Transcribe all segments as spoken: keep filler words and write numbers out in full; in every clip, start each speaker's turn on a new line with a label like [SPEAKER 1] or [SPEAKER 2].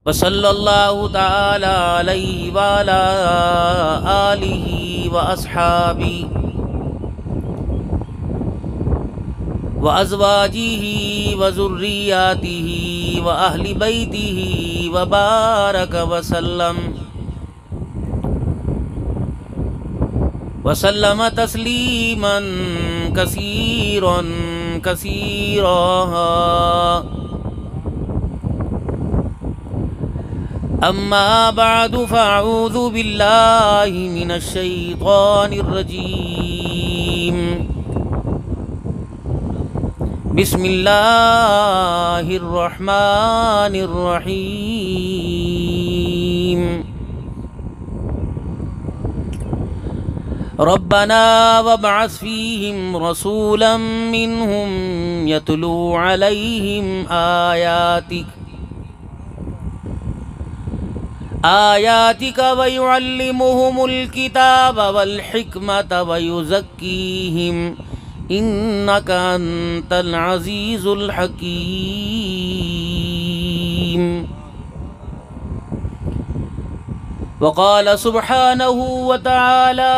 [SPEAKER 1] وصلی اللہ تعالی علیہ وعلی آلہ واصحابہ وازواجہ وذریاتہ واہل بیتہ وبارک وسلم وسلم تسلیما کثیرا کثیرا. اما بعد فاعوذ باللہ من الشیطان الرجیم. بسم اللہ الرحمن الرحیم. ربنا وابعث فیہم رسولا منہم یتلو علیہم آیاتک آیاتک ویعلمہم الکتاب والحکمت ویزکیہم انک انت العزیز الحکیم. وقال سبحانہ وتعالی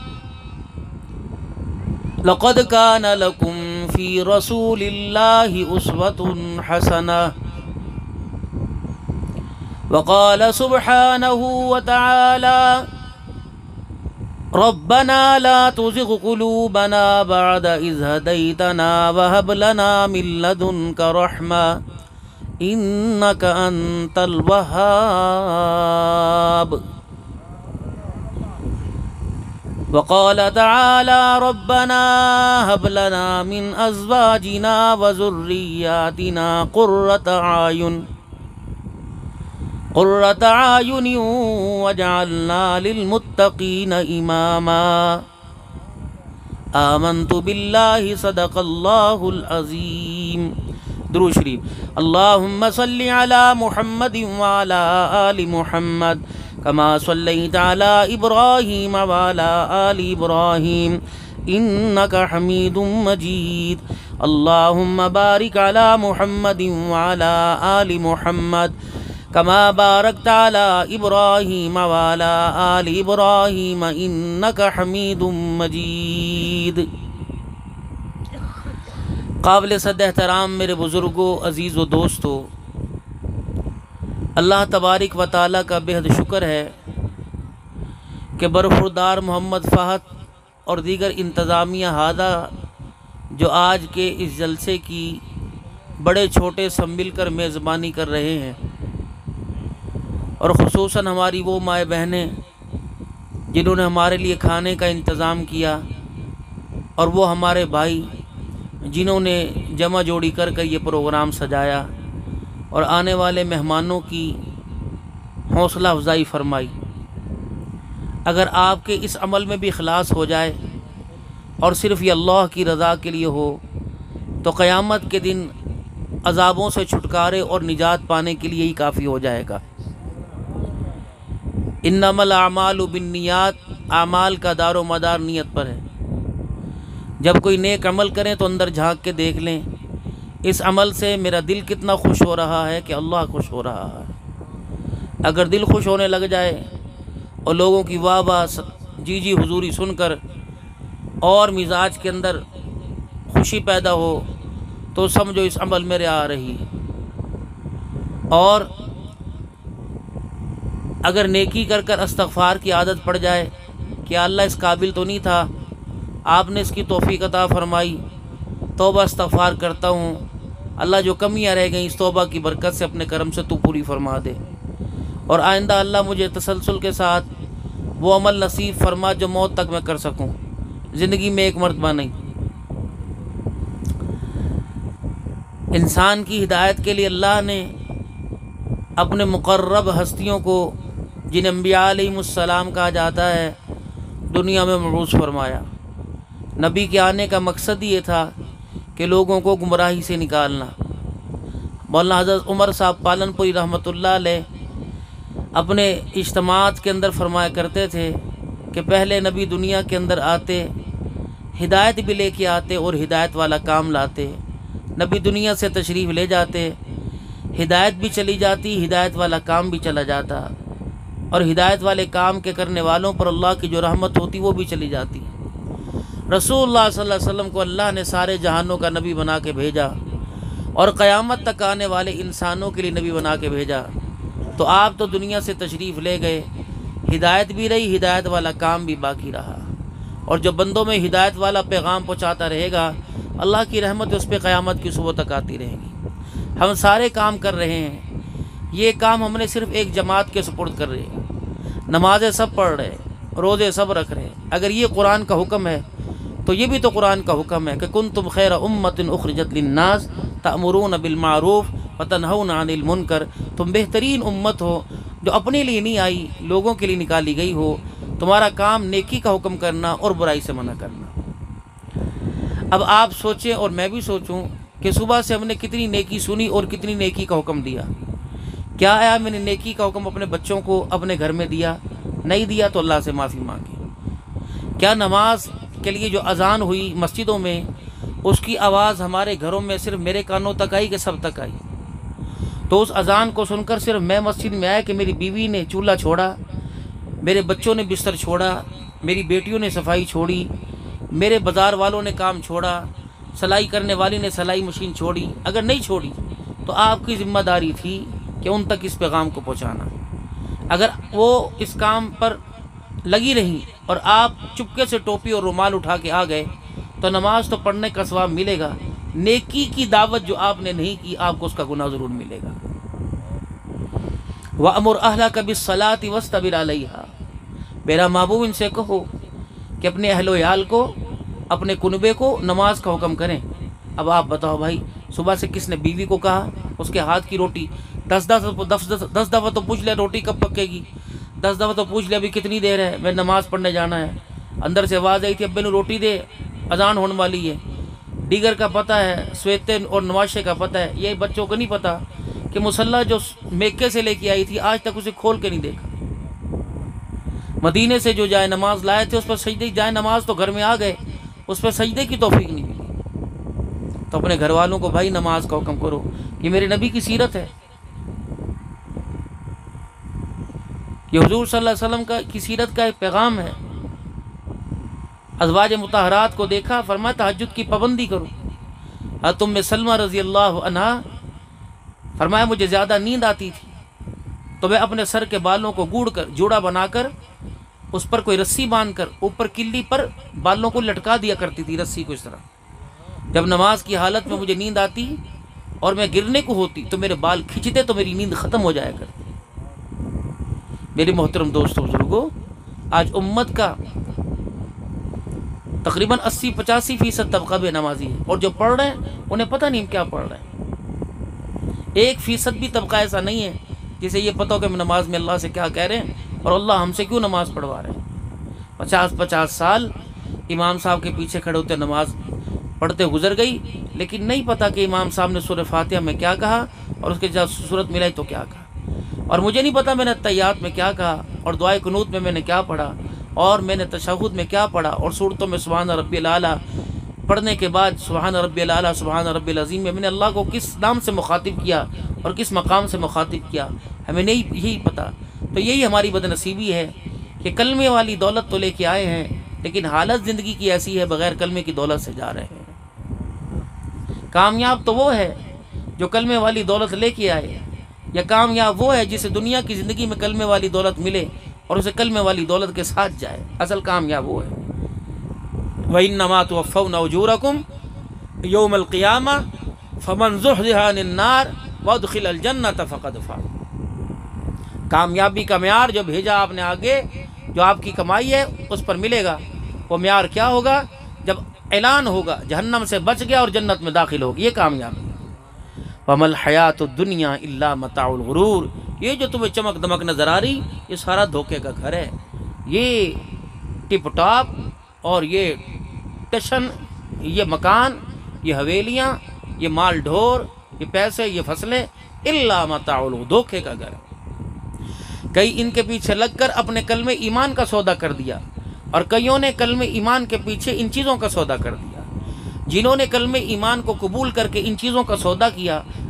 [SPEAKER 1] لقد كان لكم في رسول الله أسوة حسنة. وقال سبحانه وتعالى ربنا لا تزغ قلوبنا بعد إذ هديتنا وهب لنا من لدنك رحمة إنك أنت الوهاب. وقال تعالى ربنا هب لنا من أزواجنا وذرياتنا قرة أعين قرة أعين واجعلنا للمتقين إماما. آمنت بالله صدق الله العظيم. درود شریف. اللهم صل على محمد وعلى آل محمد كما صليت على إبراهيم وعلى آل إبراهيم إنك حميد مجيد. اللهم بارك على محمد وعلى آل محمد كما باركت على إبراهيم وعلى آل إبراهيم إنك حميد مجيد. قابل صد احترام میرے بزرگوں، عزیز و دوستو، اللہ تبارک و تعالیٰ کا بہت شکر ہے کہ برخوردار محمد فہد اور دیگر انتظامیہ ہادہ جو آج کے اس جلسے کی بڑے چھوٹے سب مل کر میزبانی کر رہے ہیں، اور خصوصاً ہماری وہ مائیں بہنیں جنہوں نے ہمارے لیے کھانے کا انتظام کیا، اور وہ ہمارے بھائی جنہوں نے جمع جوڑی کر کر یہ پروگرام سجایا اور آنے والے مہمانوں کی حوصلہ افزائی فرمائی. اگر آپ کے اس عمل میں بھی اخلاص ہو جائے اور صرف یہ اللہ کی رضا کے لیے ہو تو قیامت کے دن عذابوں سے چھٹکارے اور نجات پانے کے لیے ہی کافی ہو جائے گا. انما الاعمال بالنیات، اعمال کا دار و مدار نیت پر ہے. جب کوئی نیک عمل کریں تو اندر جھانک کے دیکھ لیں اس عمل سے میرا دل کتنا خوش ہو رہا ہے کہ اللہ خوش ہو رہا ہے. اگر دل خوش ہونے لگ جائے اور لوگوں کی واہ واہ جی جی حضوری سن کر اور مزاج کے اندر خوشی پیدا ہو تو سمجھو اس عمل میرے آ رہی. اور اگر نیکی کر کر استغفار کی عادت پڑ جائے کہ اللہ اس قابل تو نہیں تھا، آپ نے اس کی توفیق عطا فرمائی، توبہ استغفار کرتا ہوں، اللہ جو کمیاں رہ گئیں اس توبہ کی برکت سے اپنے کرم سے تو پوری فرما دے، اور آئندہ اللہ مجھے تسلسل کے ساتھ وہ عمل نصیب فرما جو موت تک میں کر سکوں، زندگی میں ایک مرتبہ نہیں. انسان کی ہدایت کے لیے اللہ نے اپنے مقرب ہستیوں کو، جن انبیاء علیہم السلام کہا جاتا ہے، دنیا میں مبعوث فرمایا. نبی کے آنے کا مقصد یہ تھا کہ لوگوں کو گمراہی سے نکالنا. مولانا حضرت عمر صاحب پالن پوری رحمۃ اللہ علیہ اپنے اجتماعات کے اندر فرمایا کرتے تھے کہ پہلے نبی دنیا کے اندر آتے، ہدایت بھی لے کے آتے اور ہدایت والا کام لاتے. نبی دنیا سے تشریف لے جاتے، ہدایت بھی چلی جاتی، ہدایت والا کام بھی چلا جاتا، اور ہدایت والے کام کے کرنے والوں پر اللہ کی جو رحمت ہوتی وہ بھی چلی جاتی۔ رسول اللہ صلی اللہ علیہ وسلم کو اللہ نے سارے جہانوں کا نبی بنا کے بھیجا، اور قیامت تک آنے والے انسانوں کے لیے نبی بنا کے بھیجا، تو آپ تو دنیا سے تشریف لے گئے، ہدایت بھی رہی، ہدایت والا کام بھی باقی رہا، اور جو بندوں میں ہدایت والا پیغام پہنچاتا رہے گا، اللہ کی رحمت اس پہ قیامت کی صبح تک آتی رہے گی۔ ہم سارے کام کر رہے ہیں، یہ کام ہم نے صرف ایک جماعت کے سپرد کر رہے ہیں، نمازیں سب پڑھ رہے، روزے سب رکھ رہے۔ اگر یہ قرآن کا حکم ہے تو یہ بھی تو قرآن کا حکم ہے کہ کنتم خیر امۃ اخرجت للناس تأمرون بالمعروف وتنہون عن المنکر، تم بہترین امت ہو جو اپنے لیے نہیں آئی، لوگوں کے لیے نکالی گئی ہو، تمہارا کام نیکی کا حکم کرنا اور برائی سے منع کرنا۔ اب آپ سوچیں اور میں بھی سوچوں کہ صبح سے ہم نے کتنی نیکی سنی اور کتنی نیکی کا حکم دیا۔ کیا آیا میں نے نیکی کا حکم اپنے بچوں کو اپنے گھر میں دیا؟ نہیں دیا تو اللہ سے معافی مانگے۔ کیا نماز کے لیے جو اذان ہوئی مسجدوں میں، اس کی آواز ہمارے گھروں میں صرف میرے کانوں تک آئی کہ سب تک آئی؟ تو اس اذان کو سن کر صرف میں مسجد میں آیا کہ میری بیوی نے چولہا چھوڑا، میرے بچوں نے بستر چھوڑا، میری بیٹیوں نے صفائی چھوڑی، میرے بازار والوں نے کام چھوڑا، سلائی کرنے والی نے سلائی مشین چھوڑی؟ اگر نہیں چھوڑی تو آپ کی ذمہ داری تھی کہ ان تک اس پیغام کو پہنچانا۔ اگر وہ اس کام پر لگی رہیں اور آپ چپکے سے ٹوپی اور رومال اٹھا کے آ گئے تو نماز تو پڑھنے کا ثواب ملے گا، نیکی کی دعوت جو آپ نے نہیں کی آپ کو اس کا گناہ ضرور ملے گا۔ وَأَمُرْ أَهْلَكَ بِالصَّلَاةِ وَاسْتَبِرْ عَلَيْهَا، میرا محبوب ان سے کہو کہ اپنے اہل و عیال کو، اپنے کنبے کو نماز کا حکم کریں۔ اب آپ بتاؤ بھائی، صبح سے کس نے بیوی کو کہا اس کے ہاتھ کی روٹی دس دس دس دس دفعہ تو پوچھ لیا روٹی کب پکے گی، دس دفعہ تو پوچھ لیا ابھی کتنی دیر ہے، میں نماز پڑھنے جانا ہے۔ اندر سے آواز آئی تھی ابے نو روٹی دے، اذان ہونے والی ہے۔ دیگر کا پتہ ہے، سویتے اور نواشے کا پتہ ہے، یہ بچوں کو نہیں پتہ کہ مصلی جو میکے سے لے کے آئی تھی آج تک اسے کھول کے نہیں دیکھا۔ مدینے سے جو جائے نماز لائے تھے اس پر سجدے جائے نماز تو گھر میں آ گئے، اس پر سجدے کی توفیق نہیں ملی۔ تو اپنے گھر والوں کو بھائی نماز کا حکم کرو، یہ میرے نبی کی سیرت ہے، یہ حضور صلی اللہ علیہ وسلم کا کی سیرت کا ایک پیغام ہے۔ ازواج مطہرات کو دیکھا، فرمایا تہجد کی پابندی کرو۔ حضرت ام سلمہ رضی اللہ عنہا فرمایا مجھے زیادہ نیند آتی تھی تو میں اپنے سر کے بالوں کو گوڑ کر جوڑا بنا کر اس پر کوئی رسی باندھ کر اوپر کلی پر بالوں کو لٹکا دیا کرتی تھی، رسی کو اس طرح۔ جب نماز کی حالت میں مجھے نیند آتی اور میں گرنے کو ہوتی تو میرے بال کھچتے تو میری نیند ختم ہو جایا کرتی۔ میرے محترم دوستو بزرگوں، آج امت کا تقریباً اسی پچاسی فیصد طبقہ بے نمازی ہے، اور جو پڑھ رہے ہیں انہیں پتہ نہیں کیا پڑھ رہے ہیں۔ ایک فیصد بھی طبقہ ایسا نہیں ہے جسے یہ پتہ ہو کہ ہم نماز میں اللہ سے کیا کہہ رہے ہیں اور اللہ ہم سے کیوں نماز پڑھوا رہے ہیں۔ پچاس پچاس سال امام صاحب کے پیچھے کھڑے ہوتے نماز پڑھتے گزر گئی، لیکن نہیں پتہ کہ امام صاحب نے سورہ فاتحہ میں کیا کہا اور اس کے جب صورت ملائی تو کیا کہا، اور مجھے نہیں پتہ میں نے تحیات میں کیا کہا اور دعائے قنوت میں میں نے کیا پڑھا اور میں نے تشہد میں کیا پڑھا، اور صورتوں میں سبحان ربی الاعلیٰ پڑھنے کے بعد سبحان ربی الاعلیٰ سبحان ربی العظیم میں میں نے اللہ کو کس نام سے مخاطب کیا اور کس مقام سے مخاطب کیا، ہمیں نہیں یہی پتہ۔ تو یہی ہماری بد نصیبی ہے کہ کلمے والی دولت تو لے کے آئے ہیں لیکن حالت زندگی کی ایسی ہے بغیر کلمے کی دولت سے جا رہے ہیں۔ کامیاب تو وہ ہے جو کلمے والی دولت لے کے آئے، یا کامیاب وہ ہے جسے دنیا کی زندگی میں کلمے والی دولت ملے اور اسے کلمے والی دولت کے ساتھ جائے، اصل کامیاب وہ ہے۔ وَإِنَّمَا تُوَفَّوْنَ أُجُورَكُمْ يَوْمَ الْقِيَامَةِ فَمَنْ زُحْزِحَ عَنِ النَّارِ وَأُدْخِلَ الْجَنَّةَ فَقَدْ فَازَ۔ کامیابی کا معیار جو بھیجا آپ نے آگے، جو آپ کی کمائی ہے اس پر ملے گا۔ وہ معیار کیا ہوگا؟ جب اعلان ہوگا جہنم سے بچ گیا اور جنت میں داخل ہوگی، یہ کامیابی۔ وَمَا الْحَيَاةُ الدُّنْيَا إِلَّا مَتَاعُ الْغُرُورِ، یہ جو تمہیں چمک دمک نظر آ رہی یہ سارا دھوکے کا گھر ہے، یہ ٹپ ٹاپ اور یہ ٹشن، یہ مکان، یہ حویلیاں، یہ مال ڈھور، یہ پیسے، یہ فصلیں، الا متاع الغرور، دھوکے کا گھر۔ کئی ان کے پیچھے لگ کر اپنے کلمے ایمان کا سودا کر دیا، اور کئیوں نے کلمے ایمان کے پیچھے ان چیزوں کا سودا کر دیا۔ جنہوں نے کلمے ایمان کو قبول کر کے ان چیزوں کا سودا کیا،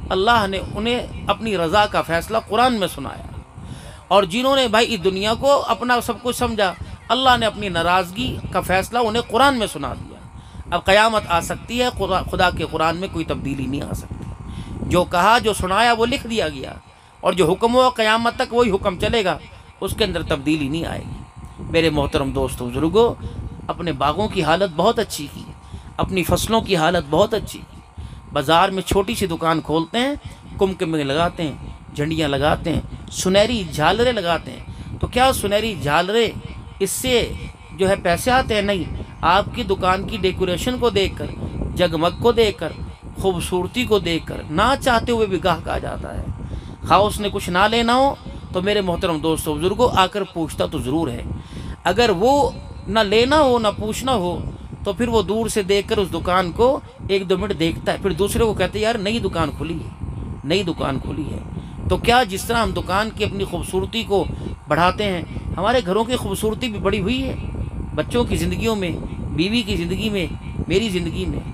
[SPEAKER 1] اللہ نے انہیں اپنی رضا کا فیصلہ قرآن میں سنایا، اور جنہوں نے بھائی اس دنیا کو اپنا سب کچھ سمجھا، اللہ نے اپنی ناراضگی کا فیصلہ انہیں قرآن میں سنا دیا۔ اب قیامت آ سکتی ہے، خدا کے قرآن میں کوئی تبدیلی نہیں آ سکتی۔ جو کہا، جو سنایا وہ لکھ دیا گیا، اور جو حکم ہو قیامت تک وہی حکم چلے گا، اس کے اندر تبدیلی نہیں آئے گی۔ میرے محترم دوستو بزرگوں، اپنے باغوں کی حالت بہت اچھی کی، اپنی فصلوں کی حالت بہت اچھی کی۔ بازار میں چھوٹی سی دکان کھولتے ہیں، کمکمے لگاتے ہیں، جھنڈیاں لگاتے ہیں، سنہری جھالریں لگاتے ہیں، تو کیا سنہری جھالریں اس سے جو ہے پیسے آتے ہیں؟ نہیں، آپ کی دکان کی ڈیکوریشن کو دیکھ کر، جگمگ کو دیکھ کر، خوبصورتی کو دیکھ کر نہ چاہتے ہوئے بھی گاہک آ جاتا ہے۔ خواہ اس نے کچھ نہ لینا ہو تو میرے محترم دوستو بزرگوں آ کر پوچھتا تو ضرور ہے۔ اگر وہ نہ لینا ہو نہ پوچھنا ہو تو پھر وہ دور سے دیکھ کر اس دکان کو ایک دو منٹ دیکھتا ہے، پھر دوسرے کو کہتے ہیں یار نئی دکان کھلی ہے، نئی دکان کھلی ہے۔ تو کیا جس طرح ہم دکان کی اپنی خوبصورتی کو بڑھاتے ہیں، ہمارے گھروں کی خوبصورتی بھی بڑھی ہوئی ہے، بچوں کی زندگیوں میں، بیوی کی زندگی میں، میری زندگی میں۔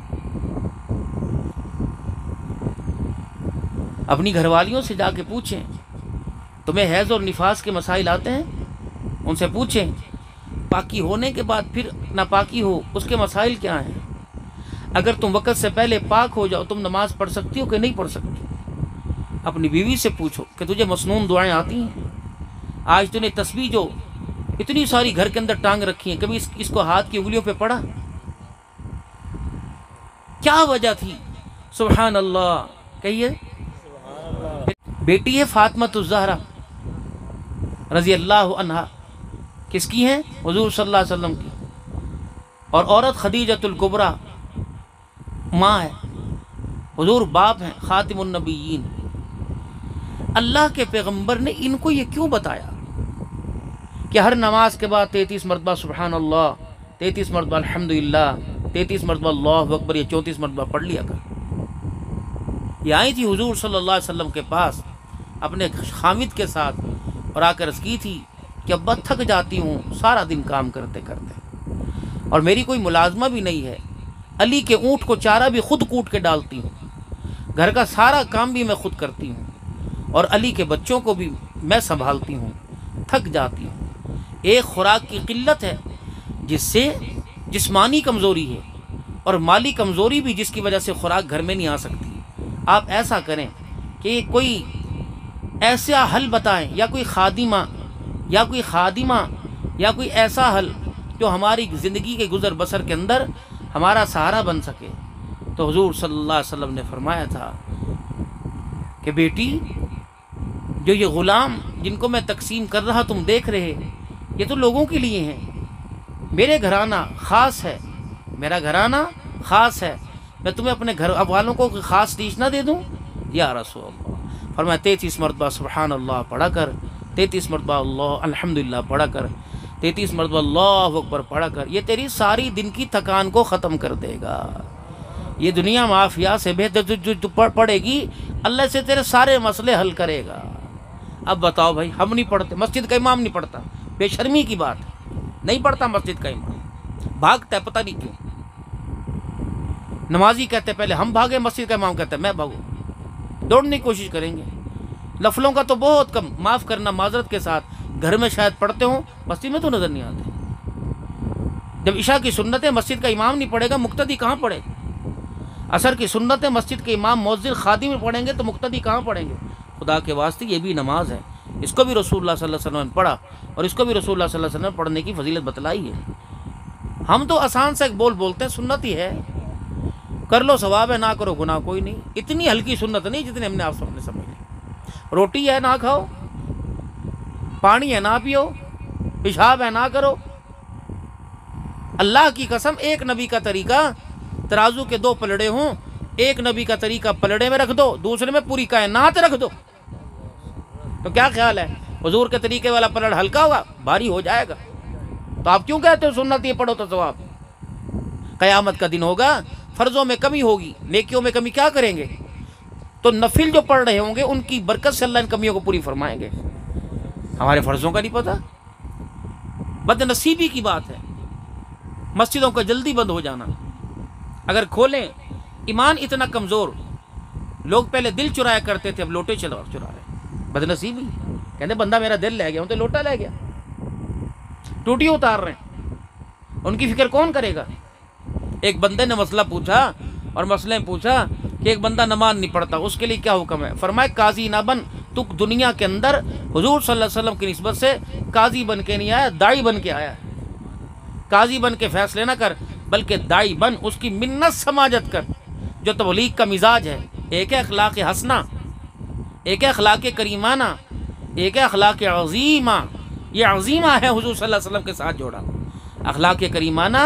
[SPEAKER 1] اپنی گھر والیوں سے جا کے پوچھیں، تمہیں حیض اور نفاس کے مسائل آتے ہیں؟ ان سے پوچھیں، پاکی ہونے کے بعد پھر ناپاکی ہو اس کے مسائل کیا ہیں؟ اگر تم وقت سے پہلے پاک ہو جاؤ، تم نماز پڑھ سکتی ہو کہ نہیں پڑھ سکتی؟ اپنی بیوی سے پوچھو کہ تجھے مسنون دعائیں آتی ہیں؟ آج تو نے تسبیح جو اتنی ساری گھر کے اندر ٹانگ رکھی ہیں، کبھی اس, اس کو ہاتھ کی انگلیوں پہ پڑھا؟ کیا وجہ تھی؟ سبحان اللہ کہیے۔ بیٹی ہے فاطمہ الزہرا رضی اللہ عنہا، کس کی ہیں؟ حضور صلی اللہ علیہ وسلم کی۔ اور عورت خدیجۃ الکبریٰ ماں ہے، حضور باپ ہیں، خاتم النبیین۔ اللہ کے پیغمبر نے ان کو یہ کیوں بتایا کہ ہر نماز کے بعد تینتیس مرتبہ سبحان اللہ، تینتیس مرتبہ الحمدللہ، تینتیس مرتبہ اللہ اکبر، یہ چونتیس مرتبہ پڑھ لیا کر؟ یہ آئی تھی حضور صلی اللہ علیہ وسلم کے پاس اپنے خامد کے ساتھ اور آ کر عرض کی تھی کہ ابا تھک جاتی ہوں سارا دن کام کرتے کرتے، اور میری کوئی ملازمہ بھی نہیں ہے، علی کے اونٹ کو چارہ بھی خود کوٹ کے ڈالتی ہوں، گھر کا سارا کام بھی میں خود کرتی ہوں، اور علی کے بچوں کو بھی میں سنبھالتی ہوں، تھک جاتی ہوں۔ ایک خوراک کی قلت ہے جس سے جسمانی کمزوری ہے، اور مالی کمزوری بھی جس کی وجہ سے خوراک گھر میں نہیں آ سکتی۔ آپ ایسا کریں کہ کوئی ایسا حل بتائیں، یا کوئی خادمہ یا کوئی خادمہ یا کوئی ایسا حل جو ہماری زندگی کے گزر بسر کے اندر ہمارا سہارا بن سکے۔ تو حضور صلی اللہ علیہ وسلم نے فرمایا تھا کہ بیٹی، جو یہ غلام جن کو میں تقسیم کر رہا تم دیکھ رہے، یہ تو لوگوں کے لیے ہیں، میرے گھرانہ خاص ہے، میرا گھرانہ خاص ہے، میں تمہیں اپنے گھر والوں کو خاص ڈیش نہ دے دوں؟ یا رسول اللہ، فرمایا تینتیس مرتبہ سبحان اللہ پڑھا کر، تینتیس مرتبہ اللہ الحمدللہ پڑھا کر، تینتیس مرتبہ اللہ اکبر پڑھا کر، یہ تیری ساری دن کی تھکان کو ختم کر دے گا۔ یہ دنیا معافیہ سے بہتر جو تو پڑھے گی، اللہ سے تیرے سارے مسئلے حل کرے گا۔ اب بتاؤ بھائی، ہم نہیں پڑھتے، مسجد کا امام نہیں پڑھتا، بے شرمی کی بات ہے، نہیں پڑھتا مسجد کا امام، بھاگتا ہے پتہ نہیں کیوں۔ نمازی کہتے ہیں پہلے ہم بھاگے، مسجد کا امام کہتا ہے میں بھاگوں، دوڑنے کی کوشش کریں گے۔ لفظوں کا تو بہت کم، معاف کرنا معذرت کے ساتھ، گھر میں شاید پڑھتے ہوں، مسجد میں تو نظر نہیں آتے۔ جب عشاء کی سنتیں مسجد کا امام نہیں پڑھے گا، مقتدی کہاں پڑھے گا؟ عصر کی سنتیں مسجد کے امام مؤذن خادم میں پڑھیں گے تو مقتدی کہاں پڑھیں گے؟ خدا کے واسطے یہ بھی نماز ہے، اس کو بھی رسول اللہ صلی اللہ علیہ وسلم نے پڑھا، اور اس کو بھی رسول اللہ صلی اللہ علیہ وسلم نے پڑھنے کی فضیلت بتلائی ہے۔ ہم تو آسان سے ایک بول بولتے ہیں، سنت ہی ہے، کر لو ثواب ہے، نہ کرو گناہ کوئی نہیں۔ اتنی ہلکی سنت نہیں جتنے ہم نے آپ سب نے سمجھ لی۔ روٹی ہے نہ کھاؤ، پانی ہے نہ پیو، پیشاب ہے نہ کرو۔ اللہ کی قسم، ایک نبی کا طریقہ، ترازو کے دو پلڑے ہوں، ایک نبی کا طریقہ پلڑے میں رکھ دو، دوسرے میں پوری کائنات رکھ دو، تو کیا خیال ہے؟ حضور کے طریقے والا پلڑ ہلکا ہوگا، بھاری ہو جائے گا۔ تو آپ کیوں کہتے ہو سنت یہ پڑھو تو ثواب؟ قیامت کا دن ہوگا، فرضوں میں کمی ہوگی، نیکیوں میں کمی کیا کریں گے؟ تو نفل جو پڑھ رہے ہوں گے ان کی برکت سے اللہ ان کمیوں کو پوری فرمائیں گے۔ ہمارے فرضوں کا نہیں پتہ، بد نصیبی کی بات ہے مسجدوں کا جلدی بند ہو جانا۔ اگر کھولیں، ایمان اتنا کمزور لوگ پہلے دل چرایا کرتے تھے، اب لوٹے چلا چرا رہے، بد نصیبی، کہتے بندہ میرا دل لے گیا، ہوں تو لوٹا لے گیا، ٹوٹی اتار رہے ہیں، ان کی فکر کون کرے گا؟ ایک بندے نے مسئلہ پوچھا، اور مسئلے میں پوچھا کہ ایک بندہ نماز نہیں پڑھتا، اس کے لیے کیا حکم ہے؟ فرمایا قاضی نہ بن، تو دنیا کے اندر حضور صلی اللہ علیہ وسلم کی نسبت سے قاضی بن کے نہیں آیا، داعی بن کے آیا ہے۔ قاضی بن کے فیصلے نہ کر، بلکہ داعی بن، اس کی منت سماجت کر، جو تبلیغ کا مزاج ہے۔ ایک ہے اخلاق حسنہ، ایک ہے اخلاق کریمانہ، ایک ہے اخلاق عظیمہ۔ یہ عظیمہ ہے حضور صلی اللہ علیہ وسلم کے ساتھ جوڑا، اخلاق کریمانہ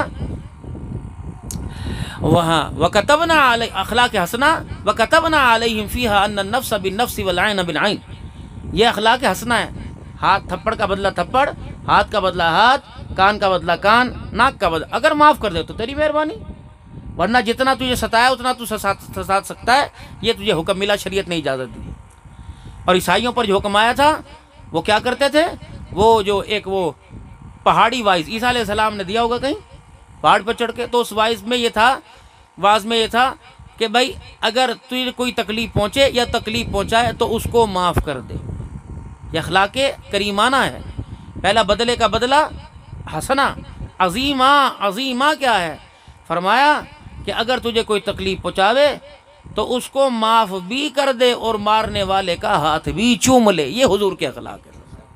[SPEAKER 1] وہاں وَكَتَبْنَا عَلَيْهِ، اخلاق حسنہ وَكَتَبْنَا عَلَيْهِمْ فِيهَا أَنَّ النَّفْسَ بِالنَّفْسِ وَالْعَيْنَ بِالْعَيْنِ، یہ اخلاق حسنہ ہے۔ ہاتھ تھپڑ کا بدلہ تھپڑ، ہاتھ کا بدلہ ہاتھ، کان کا بدلہ کان، ناک کا بدلہ، اگر معاف کر دے تو تیری مہربانی، ورنہ جتنا تجھے ستایا اتنا تو ستا سکتا ہے، یہ تجھے حکم ملا، شریعت نے اجازت دی۔ اور عیسائیوں پر جو حکم آیا تھا وہ کیا کرتے تھے؟ وہ جو ایک وہ پہاڑی وائز عیسیٰ علیہ السلام نے دیا ہوگا کہیں پہاڑ پر چڑھ کے، تو اس وائز میں یہ تھا، واز میں یہ تھا کہ بھائی اگر تجھے کوئی تکلیف پہنچے یا تکلیف پہنچائے تو اس کو معاف کر دے۔ یہ اخلاق کریمانہ ہے۔ پہلا بدلے کا بدلہ حسنہ، عظیمہ، عظیمہ کیا ہے؟ فرمایا کہ اگر تجھے کوئی تکلیف پہنچاوے تو اس کو معاف بھی کر دے اور مارنے والے کا ہاتھ بھی چوم لے۔ یہ حضور کے اخلاق ہے۔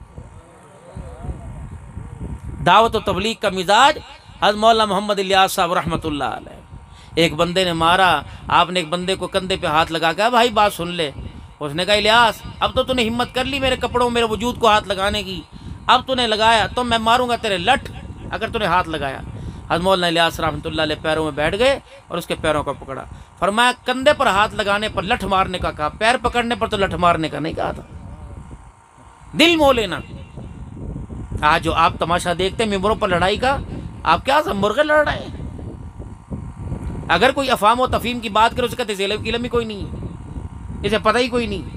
[SPEAKER 1] دعوت و تبلیغ کا مزاج حضرت مولانا محمد الیاس صاحب رحمۃ اللہ علیہ۔ ایک بندے نے مارا، آپ نے ایک بندے کو کندھے پہ ہاتھ لگا کے، بھائی بات سن لے۔ اس نے کہا الیاس اب تو تو نے ہمت کر لی میرے کپڑوں میرے وجود کو ہاتھ لگانے کی، اب تو نے لگایا تو میں ماروں گا تیرے لٹھ اگر تو نے ہاتھ لگایا۔ حضرت مولانا الیاس رحمۃ اللہ علیہ پیروں میں بیٹھ گئے اور اس کے پیروں کو پکڑا، فرمایا کندھے پر ہاتھ لگانے پر لٹھ مارنے کا کہا، پیر پکڑنے پر تو لٹھ مارنے کا نہیں کہا تھا۔ دل مو لینا۔ آج جو آپ تماشا دیکھتے ہیں ممبروں پر لڑائی کا، آپ کیا سب مرغے لڑ رہے ہیں؟ اگر کوئی افہام و تفہیم کی بات کرے اس کا تو علم کی علم ہی کوئی نہیں ہے، اسے پتہ ہی کوئی نہیں۔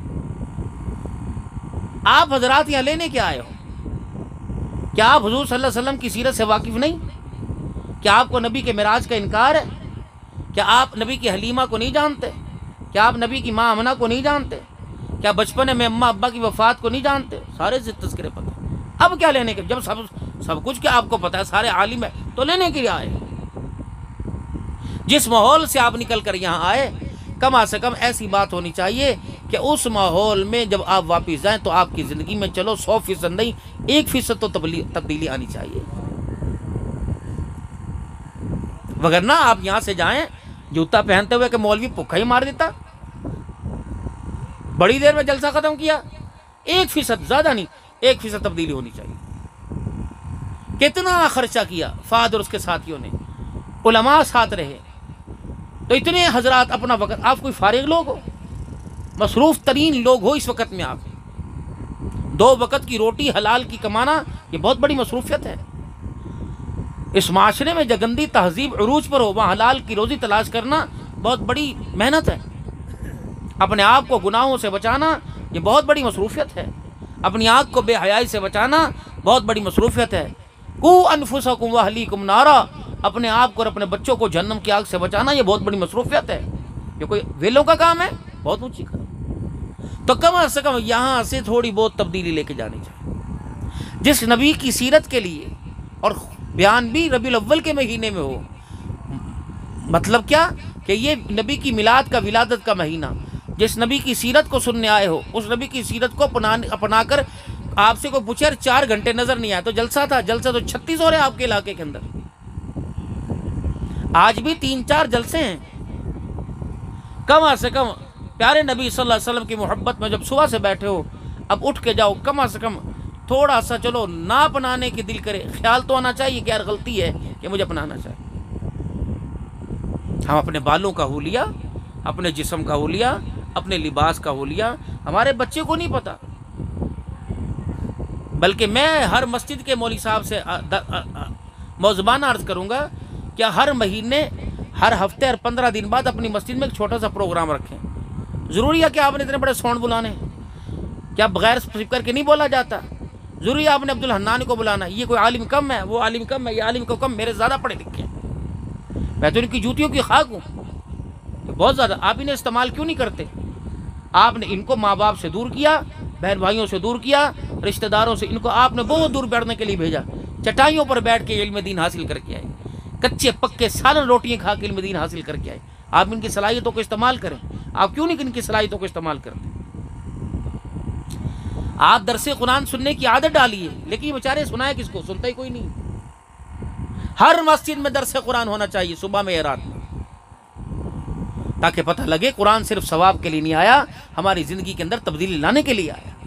[SPEAKER 1] آپ حضرات یہاں لینے کیا آئے ہو؟ کیا آپ حضور صلی اللہ علیہ وسلم کی سیرت سے واقف نہیں؟ کیا آپ کو نبی کے معراج کا انکار ہے؟ کیا آپ نبی کی حلیمہ کو نہیں جانتے؟ کیا آپ نبی کی ماں آمنہ کو نہیں جانتے؟ کیا بچپنے میں اماں ابا کی وفات کو نہیں جانتے؟ سارے تذکرے پتہ۔ اب کیا لینے کے؟ جب سب سب کچھ کیا آپ کو پتہ ہے، سارے عالم ہے، تو لینے کے لیے آئے؟ جس ماحول سے آپ نکل کر یہاں آئے، کم از کم ایسی بات ہونی چاہیے کہ اس ماحول میں جب آپ واپس جائیں تو آپ کی زندگی میں چلو سو فیصد نہیں ایک فیصد تو تبدیلی آنی چاہیے، وگرنہ آپ یہاں سے جائیں جوتا پہنتے ہوئے کہ مولوی پکا ہی مار دیتا، بڑی دیر میں جلسہ ختم کیا، ایک فیصد زیادہ نہیں ایک فیصد تبدیلی ہونی چاہیے۔ کتنا خرچہ کیا فہد اور اس کے ساتھیوں نے، علماء ساتھ رہے، تو اتنے حضرات اپنا وقت، آپ کوئی فارغ لوگ ہو، مصروف ترین لوگ ہو اس وقت میں، آپ دو وقت کی روٹی حلال کی کمانا یہ بہت بڑی مصروفیت ہے۔ اس معاشرے میں جگندی تہذیب عروج پر ہو، وہاں حلال کی روزی تلاش کرنا بہت بڑی محنت ہے۔ اپنے آپ کو گناہوں سے بچانا یہ بہت بڑی مصروفیت ہے، اپنی آنکھ کو بے حیائی سے بچانا بہت بڑی مصروفیت ہے۔ قو انفسکم واہلیکم نارا، اپنے آپ کو اور اپنے بچوں کو جہنم کی آگ سے بچانا یہ بہت بڑی مصروفیت ہے۔ یہ کوئی ویلوں کا کام ہے؟ بہت اونچی کام۔ تو کم از کم یہاں سے تھوڑی بہت تبدیلی لے کے جانی چاہیے۔ جس نبی کی سیرت کے لیے، اور بیان بھی ربیع الاول کے مہینے میں ہو، مطلب کیا کہ یہ نبی کی میلاد کا ولادت کا مہینہ، جس نبی کی سیرت کو سننے آئے ہو، اس نبی کی سیرت کو اپنا کر آپ سے کوئی پوچھے چار گھنٹے نظر نہیں آیا تو جلسہ تھا، جلسہ تو چھتیس ہو رہے ہیں آپ کے علاقے کے اندر، آج بھی تین چار جلسے ہیں۔ کم از کم پیارے نبی صلی اللہ علیہ وسلم کی محبت میں جب صبح سے بیٹھے ہو، اب اٹھ کے جاؤ، کم از کم تھوڑا سا چلو نہ اپنانے کی دل کرے، خیال تو آنا چاہیے کہ یار غلطی ہے کہ مجھے اپنانا چاہیے۔ ہم اپنے بالوں کا حلیہ، اپنے جسم کا حلیہ، اپنے لباس کا حلیہ ہمارے بچے کو نہیں پتا، بلکہ میں ہر مسجد کے مولوی صاحب سے موضوعانہ عرض کروں گا کہ ہر مہینے، ہر ہفتے، ہر پندرہ دن بعد اپنی مسجد میں ایک چھوٹا سا پروگرام رکھیں۔ ضروری ہے کہ آپ نے اتنے بڑے ساؤنڈ بلانے، کیا بغیر اسپیکر کے نہیں بولا جاتا؟ ضروری ہے آپ نے عبد الحنان کو بلانا؟ یہ کوئی عالم کم ہے، وہ عالم کم ہے، یہ عالم کو کم، میرے زیادہ پڑھے لکھے ہیں، میں تو ان کی جوتیوں کی خاک ہوں، بہت زیادہ. آپ انہیں استعمال کیوں نہیں کرتے؟ آپ نے ان کو ماں باپ سے دور کیا، بہن بھائیوں سے دور کیا، رشتہ داروں سے، ان کو آپ نے بہت دور بیٹھنے کے لیے بھیجا. چٹائیوں پر بیٹھ کے علم دین حاصل کر کے آئے، کچے پکے سالن روٹیاں کھا کے علم دین حاصل کر کے آئے. آپ ان کی صلاحیتوں کو استعمال کریں. آپ کیوں نہیں ان کی صلاحیتوں کو استعمال کرتے؟ آپ درس قرآن سننے کی عادت ڈالیے، لیکن یہ بیچارے سنائے کس کو؟ سنتا ہی کوئی نہیں. ہر مسجد میں درس قرآن ہونا چاہیے، صبح میں یا رات میں، تاکہ پتہ لگے قرآن صرف ثواب کے لیے نہیں آیا، ہماری زندگی کے اندر تبدیلی لانے کے لیے آیا.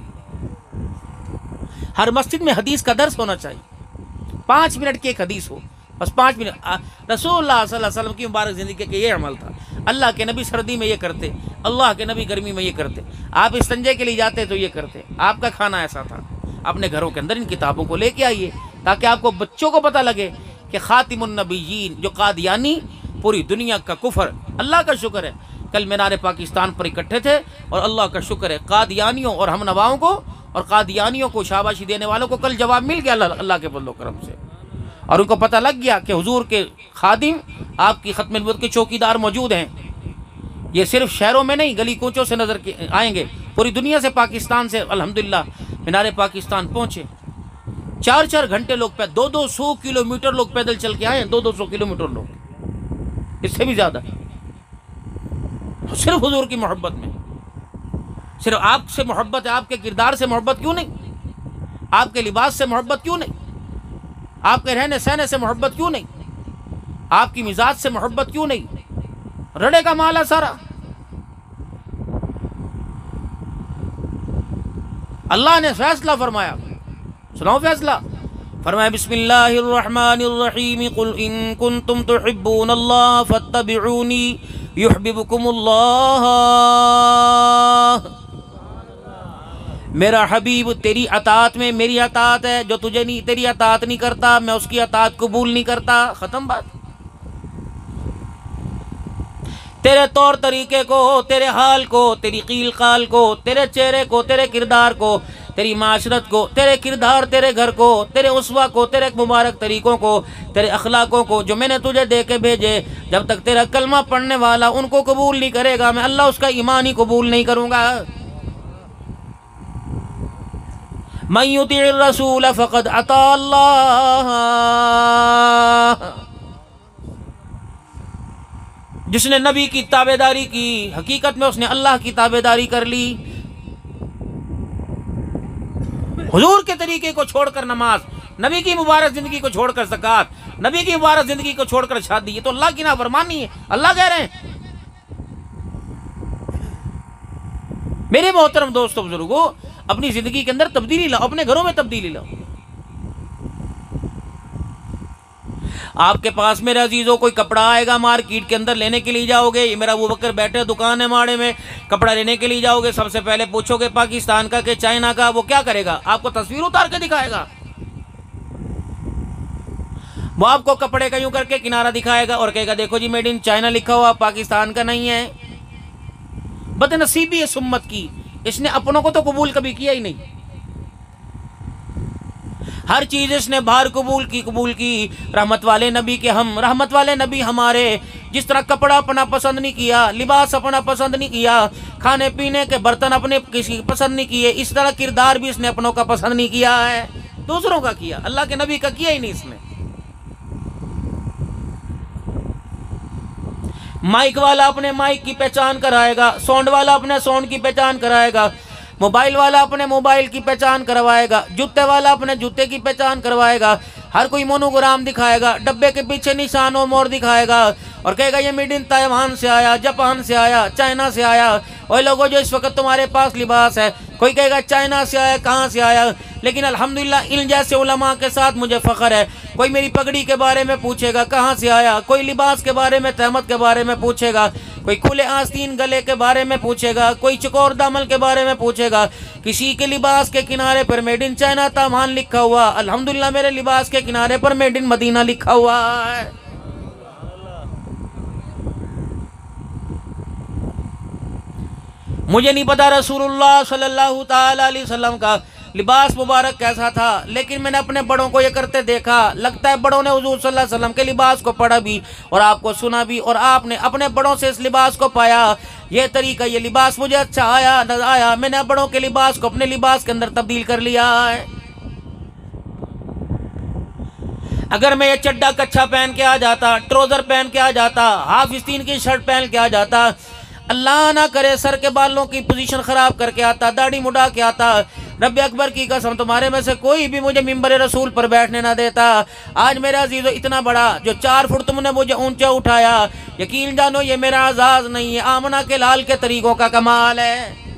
[SPEAKER 1] ہر مسجد میں حدیث کا درس ہونا چاہیے، پانچ منٹ کی ایک حدیث ہو، بس پانچ منٹ. رسول اللہ صلی اللہ علیہ وسلم کی مبارک زندگی کا یہ عمل تھا. اللہ کے نبی سردی میں یہ کرتے، اللہ کے نبی گرمی میں یہ کرتے، آپ استنجے کے لیے جاتے تو یہ کرتے. آپ کا کھانا ایسا تھا. اپنے گھروں کے اندر ان کتابوں کو لے کے آئیے، تاکہ آپ کو بچوں کو پتہ لگے کہ خاتم النبیین جو قادیانی پوری دنیا کا کفر. اللہ کا شکر ہے کل مینار پاکستان پر اکٹھے تھے، اور اللہ کا شکر ہے قادیانیوں اور ہم نواؤں کو اور قادیانیوں کو شاباشی دینے والوں کو کل جواب مل گیا اللہ اللہ کے فضل و کرم سے. اور ان کو پتہ لگ گیا کہ حضور کے خادم آپ کی ختم نبوت کے چوکیدار موجود ہیں. یہ صرف شہروں میں نہیں، گلی کوچوں سے نظر آئیں گے، پوری دنیا سے، پاکستان سے الحمدللہ مینار پاکستان پہنچے. چار چار گھنٹے لوگ پہ دو دو سو کلو میٹر لوگ پیدل چل کے آئے ہیں، دو دو سو کلو میٹر لوگ، اس سے بھی زیادہ، صرف حضور کی محبت میں. صرف آپ سے محبت ہے، آپ کے کردار سے محبت کیوں نہیں؟ آپ کے لباس سے محبت کیوں نہیں؟ آپ کے رہنے سہنے سے محبت کیوں نہیں؟ آپ کی مزاج سے محبت کیوں نہیں؟ رڑے کا مال ہے سارا. اللہ نے فیصلہ فرمایا، سناؤ فیصلہ. فرمایا بسم اللہ الرحمن الرحیم قل ان کنتم تحبون اللہ فاتبعونی یحببکم اللہ. میرا حبیب تیری اطاعت میں میری اطاعت ہے، جو تجھے نہیں تیری اطاعت نہیں کرتا میں اس کی اطاعت قبول نہیں کرتا. ختم بات. تیرے طور طریقے کو، تیرے حال کو، تیری قیل قال کو، تیرے چہرے کو، تیرے کردار کو، تیری معاشرت کو، تیرے کردار، تیرے گھر کو، تیرے اسوہ کو، تیرے مبارک طریقوں کو، تیرے اخلاقوں کو جو میں نے تجھے دے کے بھیجے، جب تک تیرا کلمہ پڑھنے والا ان کو قبول نہیں کرے گا میں اللہ اس کا ایمان ہی قبول نہیں کروں گا. من یطع الرسول فقد اطاع اللہ. جس نے نبی کی تابعداری کی حقیقت میں اس نے اللہ کی تابعداری کر لی. حضور کے طریقے کو چھوڑ کر نماز، نبی کی مبارک زندگی کو چھوڑ کر زکوٰۃ، نبی کی مبارک زندگی کو چھوڑ کر شادی، یہ تو اللہ کی نافرمانی ہے. اللہ کہہ رہے ہیں. میرے محترم دوستو بزرگو، اپنی زندگی کے اندر تبدیلی لاؤ، اپنے گھروں میں تبدیلی لاؤ. آپ کے پاس میرے عزیزوں کوئی کپڑا آئے گا مارکیٹ کے اندر لینے کے لیے جاؤ گے، یہ میرا ابو بکر بیٹھے دکان ہے ماڑے میں، کپڑا لینے کے لیے جاؤ گے، سب سے پہلے پوچھو گے پاکستان کا کہ چائنا کا. وہ کیا کرے گا؟ آپ کو تصویر اتار کے دکھائے گا. وہ آپ کو کپڑے کا یوں کر کے کنارہ دکھائے گا اور کہے گا دیکھو جی میڈ ان چائنا لکھا ہوا، پاکستان کا نہیں ہے. بد نصیبی ہے سمت کی، اس نے اپنوں کو تو قبول کبھی کیا ہی نہیں. ہر چیز اس نے باہر قبول کی قبول کی رحمت والے نبی کے ہم، رحمت والے نبی ہمارے. جس طرح کپڑا اپنا پسند نہیں کیا، لباس اپنا پسند نہیں کیا، کھانے پینے کے برتن اپنے کسی پسند نہیں کیے، اس طرح کردار بھی اس نے اپنوں کا پسند نہیں کیا ہے، دوسروں کا کیا، اللہ کے نبی کا کیا ہی نہیں اس نے. مائک والا اپنے مائک کی پہچان کرائے گا، ساؤنڈ والا اپنے ساؤنڈ کی پہچان کرائے گا، موبائل والا اپنے موبائل کی پہچان کروائے گا، جوتے والا اپنے جوتے کی پہچان کروائے گا. ہر کوئی مونوگرام دکھائے گا، ڈبے کے پیچھے نشان و مور دکھائے گا اور کہے گا یہ میڈ ان تائیوان سے آیا، جاپان سے آیا، چائنا سے آیا. اور لوگوں جو اس وقت تمہارے پاس لباس ہے، کوئی کہے گا چائنا سے آیا، کہاں سے آیا. لیکن الحمدللہ ان جیسے علماء کے ساتھ مجھے فخر ہے. کوئی میری پگڑی کے بارے میں پوچھے گا کہاں سے آیا، کوئی لباس کے بارے میں تہمت کے بارے میں پوچھے گا، کوئی کھلے آستین گلے کے بارے میں پوچھے گا، کوئی چکور دامن کے بارے میں پوچھے گا. کسی کے لباس کے کنارے پر میڈ ان چائنا تامان لکھا ہوا، الحمدللہ میرے لباس کے کنارے پر میڈ ان مدینہ لکھا ہوا ہے. مجھے نہیں پتا رسول اللہ صلی اللہ تعالی علیہ وسلم کا لباس مبارک کیسا تھا، لیکن میں نے اپنے بڑوں کو یہ کرتے دیکھا، لگتا ہے بڑوں نے حضور صلی اللہ علیہ وسلم کے لباس کو پڑھا بھی اور آپ کو سنا بھی، اور آپ نے اپنے بڑوں سے اس لباس کو پایا۔ یہ طریقہ، یہ لباس مجھے اچھا آیا نظر آیا، میں نے بڑوں کے لباس کو اپنے لباس کے اندر تبدیل کر لیا ہے۔ اگر میں یہ چڈا کچھا پہن کے آ جاتا، ٹروزر پہن کے آ جاتا، ہاف آستین کی شرٹ پہن کے آ جاتا، اللہ نہ کرے سر کے بالوں کی پوزیشن خراب کر کے آتا، داڑھی مڈا کے آتا، رب اکبر کی قسم تمہارے میں سے کوئی بھی مجھے منبر رسول پر بیٹھنے نہ دیتا۔ آج میرا عزیزو اتنا بڑا جو چار فٹ تم نے مجھے اونچا اٹھایا، یقین جانو یہ میرا اعزاز نہیں ہے، آمنہ کے لال کے طریقوں کا کمال ہے۔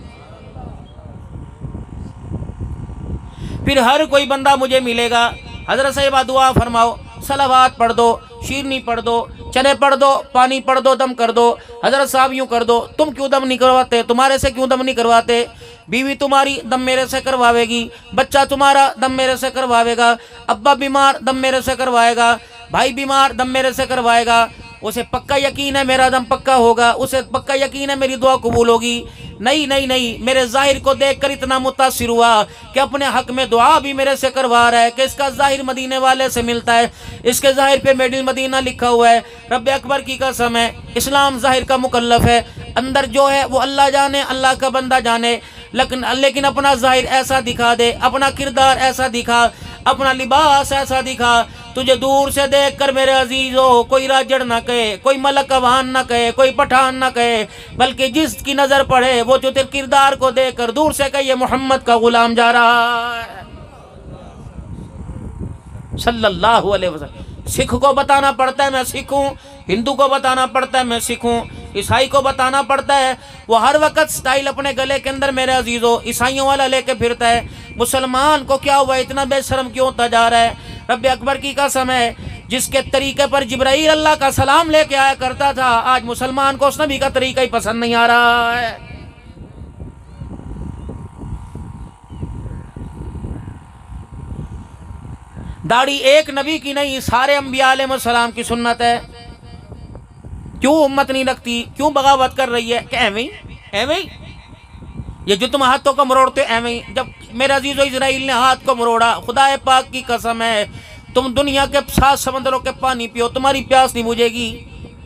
[SPEAKER 1] پھر ہر کوئی بندہ مجھے ملے گا، حضرت صاحبہ دعا فرماؤ، صلوات پڑھ دو، شیرنی پڑھ دو، چنے پڑھ دو، پانی پڑھ دو، دم کر دو۔ حضرت صاحب یوں کر دو، تم کیوں دم نہیں کرواتے؟ تمہارے سے کیوں دم نہیں کرواتے؟ بیوی تمہاری دم میرے سے کرواوے گی، بچہ تمہارا دم میرے سے کرواوے گا، ابا بیمار دم میرے سے کروائے گا، بھائی بیمار دم میرے سے کروائے گا، اسے پکا یقین ہے میرا دم پکا ہوگا، اسے پکا یقین ہے میری دعا قبول ہوگی۔ نہیں نہیں نہیں، میرے ظاہر کو دیکھ کر اتنا متاثر ہوا کہ اپنے حق میں دعا بھی میرے سے کروا رہا ہے کہ اس کا ظاہر مدینے والے سے ملتا ہے، اس کے ظاہر پہ میڈ ان مدینہ لکھا ہوا ہے۔ رب اکبر کی قسم ہے، اسلام ظاہر کا مکلف ہے، اندر جو ہے وہ اللہ جانے، اللہ کا بندہ جانے، لیکن لیکن اپنا ظاہر ایسا دکھا دے، اپنا کردار ایسا دکھا، اپنا لباس ایسا دکھا، تجھے دور سے دیکھ کر میرے عزیزو کوئی راجڑ نہ کہے، کوئی ملک اوان نہ کہے، کوئی پٹھان نہ کہے، بلکہ جس کی نظر پڑے وہ جو تیرے کردار کو دیکھ کر دور سے کہے یہ محمد کا غلام جا رہا ہے صلی اللہ علیہ وسلم۔ سکھ کو بتانا پڑتا ہے میں سکھ ہوں، ہندو کو بتانا پڑتا ہے میں سکھ ہوں، عیسائی کو بتانا پڑتا ہے، وہ ہر وقت سٹائل اپنے گلے کے اندر میرے عزیزو عیسائیوں والا لے کے پھرتا ہے۔ مسلمان کو کیا ہوا، اتنا بے شرم کیوں ہوتا جا رہا ہے؟ رب اکبر کی قسم ہے، جس کے طریقے پر جبرائیل اللہ کا سلام لے کے آیا کرتا تھا، آج مسلمان کو اس نبی کا طریقہ ہی پسند نہیں آ رہا ہے۔ داڑھی ایک نبی کی نہیں، سارے انبیاء علیہ السلام کی سنت ہے۔ کیوں امت نہیں رکھتی؟ کیوں بغاوت کر رہی ہے؟ کہ ایویں ایویں یہ جو تم ہاتھوں کو مروڑتے ہو ایویں، جب میرے عزیز و اسرائیل نے ہاتھ کو مروڑا، خدا پاک کی قسم ہے تم دنیا کے سات سمندروں کے پانی پیو، تمہاری پیاس نہیں بجھے گی۔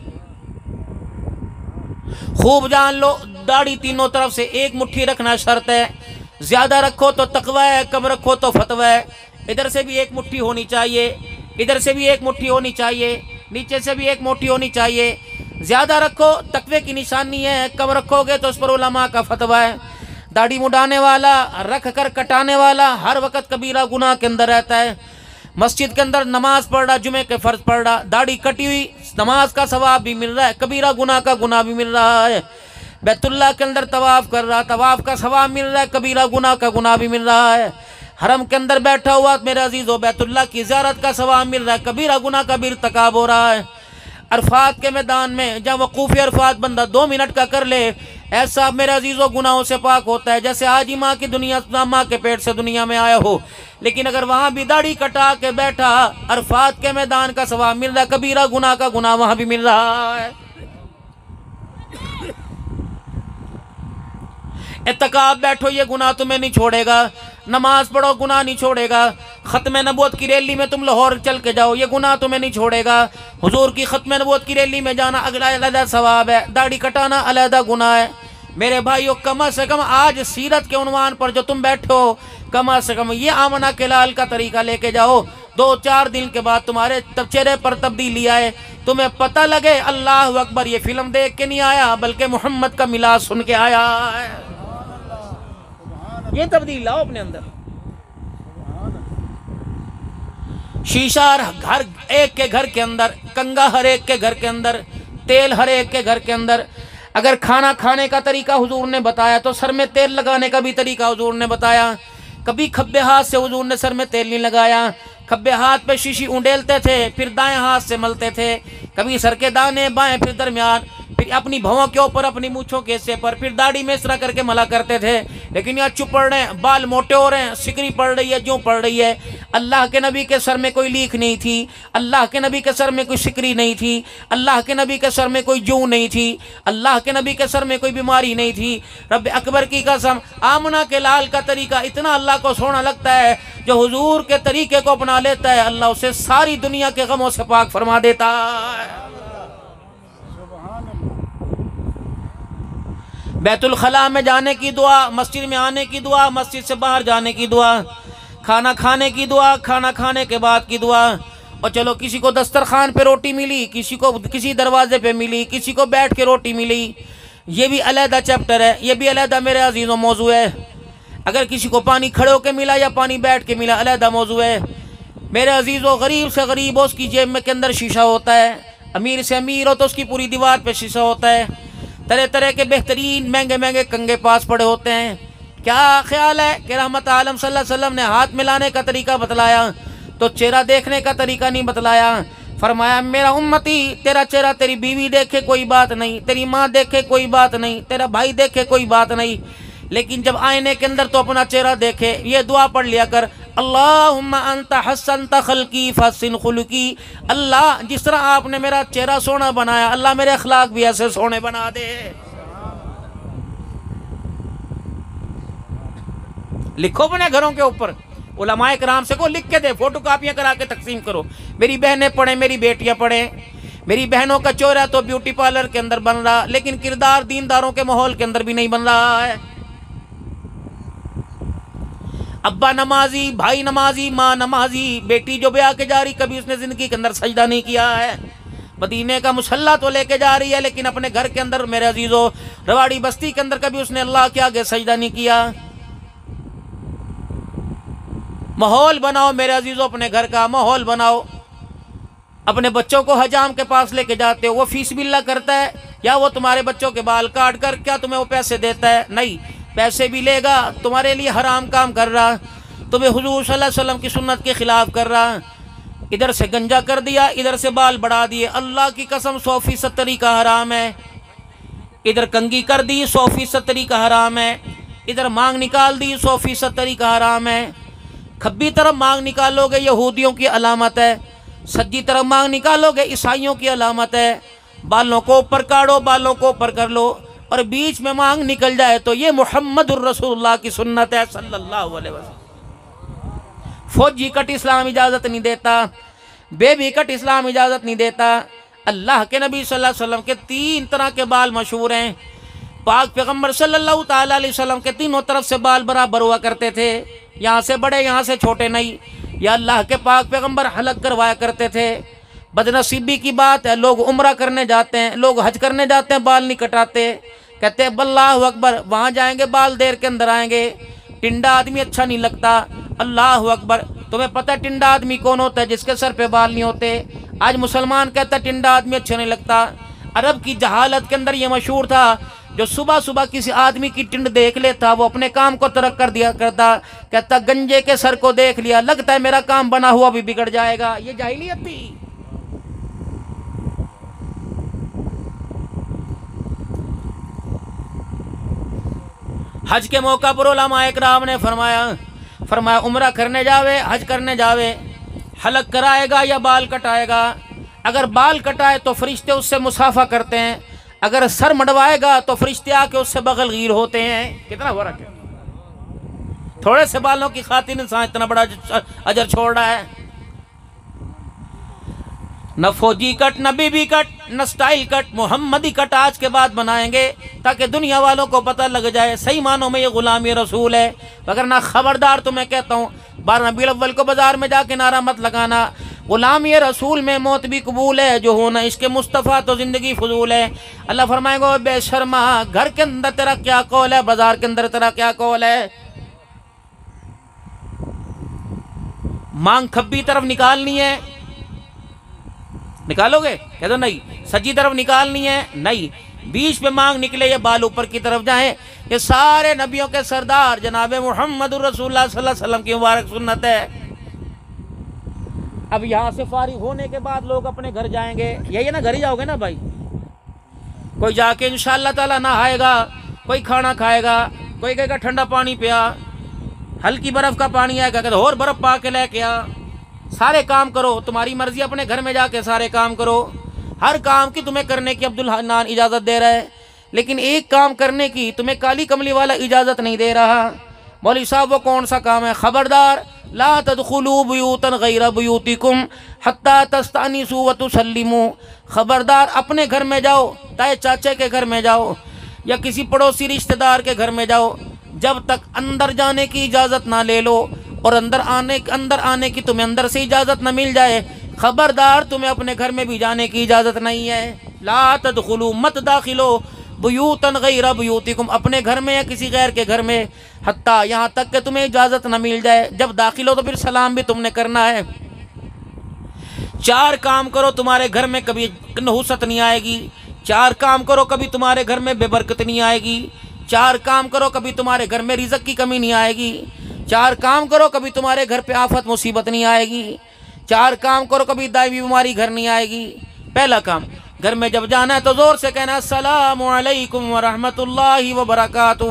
[SPEAKER 1] خوب جان لو، داڑھی تینوں طرف سے ایک مٹھی رکھنا شرط ہے، زیادہ رکھو تو تقوی ہے، کم رکھو تو فتوی ہے۔ ادھر سے بھی ایک مٹھی ہونی چاہیے، ادھر سے بھی ایک مٹھی ہونی چاہیے، نیچے سے بھی ایک مٹھی ہونی چاہیے۔ زیادہ رکھو تقوی کی نشانی ہے، کم رکھو گے تو اس پر علماء کا فتویٰ ہے۔ داڑھی مڈانے والا، رکھ کر کٹانے والا ہر وقت کبیرہ گناہ کے اندر رہتا ہے۔ مسجد کے اندر نماز پڑھ رہا، جمعے کے فرض پڑھ رہا، داڑھی کٹی ہوئی، نماز کا ثواب بھی مل رہا ہے، کبیرہ گناہ کا گناہ بھی مل رہا ہے۔ بیت اللہ کے اندر طواف کر رہا، طواف کا ثواب مل رہا ہے، کبیرہ گناہ کا گناہ بھی مل رہا ہے۔ حرم کے اندر بیٹھا ہوا میرے عزیزو بیت اللہ کی زیارت کا ثواب مل رہا ہے، کبیرہ گناہ کا بھی ارتکاب ہو رہا ہے۔ عرفات کے میدان میں جب وقوف عرفات بندہ دو منٹ کا کر لے، ایسا میرے عزیزو گناہوں سے پاک ہوتا ہے جیسے آج ہی ماں کی دنیا ماں کے پیٹ سے دنیا میں آیا ہو۔ لیکن اگر وہاں بھی داڑھی کٹا کے بیٹھا، عرفات کے میدان کا ثواب مل رہا ہے، کبیرہ گناہ کا گناہ وہاں بھی مل رہا ہے۔ اعتکاف بیٹھو، یہ گناہ تمہیں نہیں چھوڑے گا، نماز پڑھو گناہ نہیں چھوڑے گا، ختم نبوت کی ریلی میں تم لاہور چل کے جاؤ، یہ گناہ تمہیں نہیں چھوڑے گا، حضور کی ختم نبوت کی ریلی میں جانا اگلا علیحدہ ثواب ہے، داڑھی کٹانا علیحدہ گناہ ہے۔ میرے بھائیو، کم از کم آج سیرت کے عنوان پر جو تم بیٹھو، کم از کم یہ آمنہ کے لال کا طریقہ لے کے جاؤ، دو چار دن کے بعد تمہارے چہرے پر تبدیلی آئے، تمہیں پتہ لگے اللہ اکبر یہ فلم دیکھ کے نہیں آیا بلکہ محمد کا میلاد سن کے آیا ہے۔ یہ تبدیل لاؤ اپنے اندر۔ شیشہ ہر ایک کے گھر کے اندر، کنگا ہر ایک کے گھر کے اندر، تیل ہر ایک کے گھر کے اندر۔ اگر کھانا کھانے کا طریقہ حضور نے بتایا تو سر میں تیل لگانے کا بھی طریقہ حضور نے بتایا۔ کبھی کھبے ہاتھ سے حضور نے سر میں تیل نہیں لگایا، کھبے ہاتھ پہ شیشی اونڈیلتے تھے، پھر دائیں ہاتھ سے ملتے تھے، کبھی سر کے دانے بائیں پھر درمیان، پھر اپنی بھووں کے اوپر، اپنی مونچھوں کے حصے پر، پھر داڑھی میں اس طرح کر کے ملا کرتے تھے۔ لیکن یہاں چپ پڑ رہے ہیں، بال موٹے ہو رہے ہیں، سکنی پڑ رہی ہے، جوں پڑ رہی ہے، اللہ کے نبی کے سر میں کوئی لیک نہیں تھی، اللہ کے نبی کے سر میں کوئی سکری نہیں تھی، اللہ کے نبی کے سر میں کوئی جو نہیں تھی، اللہ کے نبی کے سر میں کوئی بیماری نہیں تھی۔ رب اکبر کی قسم، آمنہ کے لال کا طریقہ اتنا اللہ کو سونا لگتا ہے، جو حضور کے طریقے کو اپنا لیتا ہے اللہ اسے ساری دنیا کے غموں سے پاک فرما دیتا ہے۔ بیت الخلاء میں جانے کی دعا، مسجد میں آنے کی دعا، مسجد سے باہر جانے کی دعا، کھانا کھانے کی دعا، کھانا کھانے کے بعد کی دعا، اور چلو کسی کو دسترخوان پہ روٹی ملی، کسی کو کسی دروازے پہ ملی، کسی کو بیٹھ کے روٹی ملی، یہ بھی علیحدہ چیپٹر ہے، یہ بھی علیحدہ میرے عزیزوں موضوع ہے۔ اگر کسی کو پانی کھڑے ہو کے ملا یا پانی بیٹھ کے ملا، علیحدہ موضوع ہے۔ میرے عزیزوں، غریب سے غریب ہو اس کی جیب میں کے اندر شیشہ ہوتا ہے، امیر سے امیر ہو تو اس کی پوری دیوار پہ شیشہ ہوتا ہے، طرح طرح کے بہترین مہنگے مہنگے کنگے پاس پڑے ہوتے ہیں۔ کیا خیال ہے کہ رحمت عالم صلی اللہ علیہ وسلم نے ہاتھ ملانے کا طریقہ بتلایا تو چہرہ دیکھنے کا طریقہ نہیں بتلایا؟ فرمایا میرا امتی، تیرا چہرہ تیری بیوی دیکھے کوئی بات نہیں، تیری ماں دیکھے کوئی بات نہیں، تیرا بھائی دیکھے کوئی بات نہیں، لیکن جب آئینے کے اندر تو اپنا چہرہ دیکھے۔ یہ دعا پڑھ لیا کر، اللہم انت حسنت خلقی فحسن خلقی، اللہ جس طرح آپ نے میرا چہرہ سونا بنایا، اللہ میرے اخلاق بھی ایسے سونے بنا دے۔ لکھو اپنے گھروں کے اوپر، علماء کرام سے کو لکھ کے دے، فوٹو کاپیاں کرا کے تقسیم کرو۔ میری بہنیں پڑھیں، میری بیٹیاں پڑھیں۔ میری بہنوں کا چہرہ تو بیوٹی پارلر کے اندر بن رہا، لیکن کردار دینداروں کے ماحول کے اندر بھی نہیں بن رہا ہے۔ ابا نمازی، بھائی نمازی، ماں نمازی، بیٹی جو بیاہ کے جا رہی کبھی اس نے زندگی کے اندر سجدہ نہیں کیا ہے۔ مدینے کا مصلی تو لے کے جا رہی ہے لیکن اپنے گھر کے اندر میرے عزیزو رواڑی بستی کے اندر کبھی اس نے اللہ کے آگے سجدہ نہیں کیا۔ ماحول بناؤ میرے عزیزو، اپنے گھر کا ماحول بناؤ۔ اپنے بچوں کو حجام کے پاس لے کے جاتے ہو، وہ فیس باللہ کرتا ہے یا وہ تمہارے بچوں کے بال کاٹ کر کیا تمہیں وہ پیسے دیتا ہے؟ نہیں، پیسے بھی لے گا، تمہارے لیے حرام کام کر رہا، تمہیں حضور صلی اللہ علیہ وسلم کی سنت کے خلاف کر رہا۔ ادھر سے گنجا کر دیا، ادھر سے بال بڑھا دیے، اللہ کی قسم سو فیصد طریقہ حرام ہے۔ ادھر کنگھی کر دی، سو فیصد طریقہ حرام ہے۔ ادھر مانگ نکال دی، سو فیصد طریقہ حرام ہے۔ کھبی طرف مانگ نکالو گے یہودیوں کی علامت ہے، سجی طرف مانگ نکالو گے عیسائیوں کی علامت ہے۔ بالوں کو اوپر کاڑو، بالوں کو اوپر کر لو، اور بیچ میں مانگ نکل جائے تو یہ محمد الرسول اللہ کی سنت ہے صلی اللہ علیہ وسلم۔ فوجی کٹ اسلام اجازت نہیں دیتا، بے بی کٹ اسلام اجازت نہیں دیتا۔ اللہ کے نبی صلی اللہ علیہ وسلم کے تین طرح کے بال مشہور ہیں۔ پاک پیغمبر صلی اللہ تعالیٰ علیہ وسلم کے تینوں طرف سے بال برابر ہوا کرتے تھے، یہاں سے بڑے یہاں سے چھوٹے نہیں۔ یا اللہ کے پاک پیغمبر حلق کروایا کرتے تھے۔ بدنصیبی کی بات ہے، لوگ عمرہ کرنے جاتے ہیں، لوگ حج کرنے جاتے ہیں، بال نہیں کٹاتے، کہتے ہیں اللہ اکبر، وہاں جائیں گے بال دیر کے اندر آئیں گے، ٹنڈا آدمی اچھا نہیں لگتا، اللہ اکبر۔ تمہیں پتہ ہے ٹنڈا آدمی کون ہوتا ہے؟ جس کے سر پہ بال نہیں ہوتے۔ آج مسلمان کہتا ہے ٹنڈا آدمی اچھا نہیں لگتا۔ عرب کی جہالت کے اندر یہ مشہور تھا، جو صبح صبح کسی آدمی کی ٹنڈ دیکھ لیتا وہ اپنے کام کو ترک کر دیا کرتا، کہتا گنجے کے سر کو دیکھ لیا، لگتا ہے میرا کام بنا ہوا بھی بگڑ جائے گا۔ یہ جاہلیت تھی۔ حج کے موقع پر علماء اکرام نے فرمایا فرمایا عمرہ کرنے جاوے، حج کرنے جاوے، حلق کرائے گا یا بال کٹائے گا؟ اگر بال کٹائے تو فرشتے اس سے مصافحہ کرتے ہیں، اگر سر مڈوائے گا تو فرشتے آ کے اس سے بغل غیر ہوتے ہیں۔ کتنا فرق ہے! تھوڑے سے بالوں کی خاطر انسان اتنا بڑا اجر چھوڑ رہا ہے۔ نہ فوجی کٹ، نہ بی بی کٹ، نہ سٹائل کٹ، محمدی کٹ آج کے بعد بنائیں گے تاکہ دنیا والوں کو پتہ لگ جائے صحیح معنوں میں یہ غلامی رسول ہے۔ وگرنہ خبردار تمہیں کہتا ہوں، بارہ ربیع الاول کو بازار میں جا کے نعرہ مت لگانا، غلامی رسول میں موت بھی قبول ہے، جو ہونا عشق مصطفیٰ تو زندگی فضول ہے۔ اللہ فرمائے گا بے شرما، گھر کے اندر تیرا کیا قول ہے، بازار کے اندر تیرا کیا قول ہے؟ مانگ کھبی طرف نکالنی ہے، نکالو گے؟ کہہ دو نہیں۔ سجی طرف نکالنی ہے؟ نہیں۔ بیچ پہ مانگ نکلے یا بال اوپر کی طرف جائیں، یہ سارے نبیوں کے سردار جناب محمد الرسول اللہ صلی اللہ علیہ وسلم کی مبارک سنت ہے۔ اب یہاں سے فارغ ہونے کے بعد لوگ اپنے گھر جائیں گے، یہی نا، گھر ہی جاؤ گے نا بھائی۔ کوئی جا کے انشاءاللہ تعالیٰ نہائے گا، کوئی کھانا کھائے گا، کوئی کہے گا ٹھنڈا پانی پیا، ہلکی برف کا پانی آئے گا کہ اور برف پا کے لے کے آ، سارے کام کرو، تمہاری مرضی، اپنے گھر میں جا کے سارے کام کرو، ہر کام کی تمہیں کرنے کی عبدالحنان اجازت دے رہا ہے، لیکن ایک کام کرنے کی تمہیں کالی کملی والا اجازت نہیں دے رہا۔ مولوی صاحب وہ کون سا کام ہے؟ خبردار، لا تدخلوا بیوتا غیر بیوتکم حتی تستأنسوا وتسلموا، خبردار اپنے گھر میں جاؤ، تائے چاچے کے گھر میں جاؤ یا کسی پڑوسی رشتہ دار کے گھر میں جاؤ، جب تک اندر جانے کی اجازت نہ لے لو اور اندر آنے اندر آنے کی تمہیں اندر سے اجازت نہ مل جائے، خبردار تمہیں اپنے گھر میں بھی جانے کی اجازت نہیں ہے۔ لا تدخلوا، مت داخلو، بیوتا غیر بیوتکم، اپنے گھر میں یا کسی غیر کے گھر میں، حتیٰ یہاں تک کہ تمہیں اجازت نہ مل جائے، جب داخل ہو تو پھر سلام بھی تم نے کرنا ہے۔ چار کام کرو تمہارے گھر میں کبھی نحوست نہیں آئے گی، چار کام کرو کبھی تمہارے گھر میں بے برکت نہیں آئے گی، چار کام کرو کبھی تمہارے گھر میں رزق کی کمی نہیں آئے گی، چار کام کرو کبھی تمہارے گھر پہ آفت مصیبت نہیں آئے گی، چار کام کرو کبھی دائمی بیماری گھر نہیں آئے گی۔ پہلا کام، گھر میں جب جانا ہے تو زور سے کہنا السلام علیکم ورحمۃ اللہ وبرکاتہ۔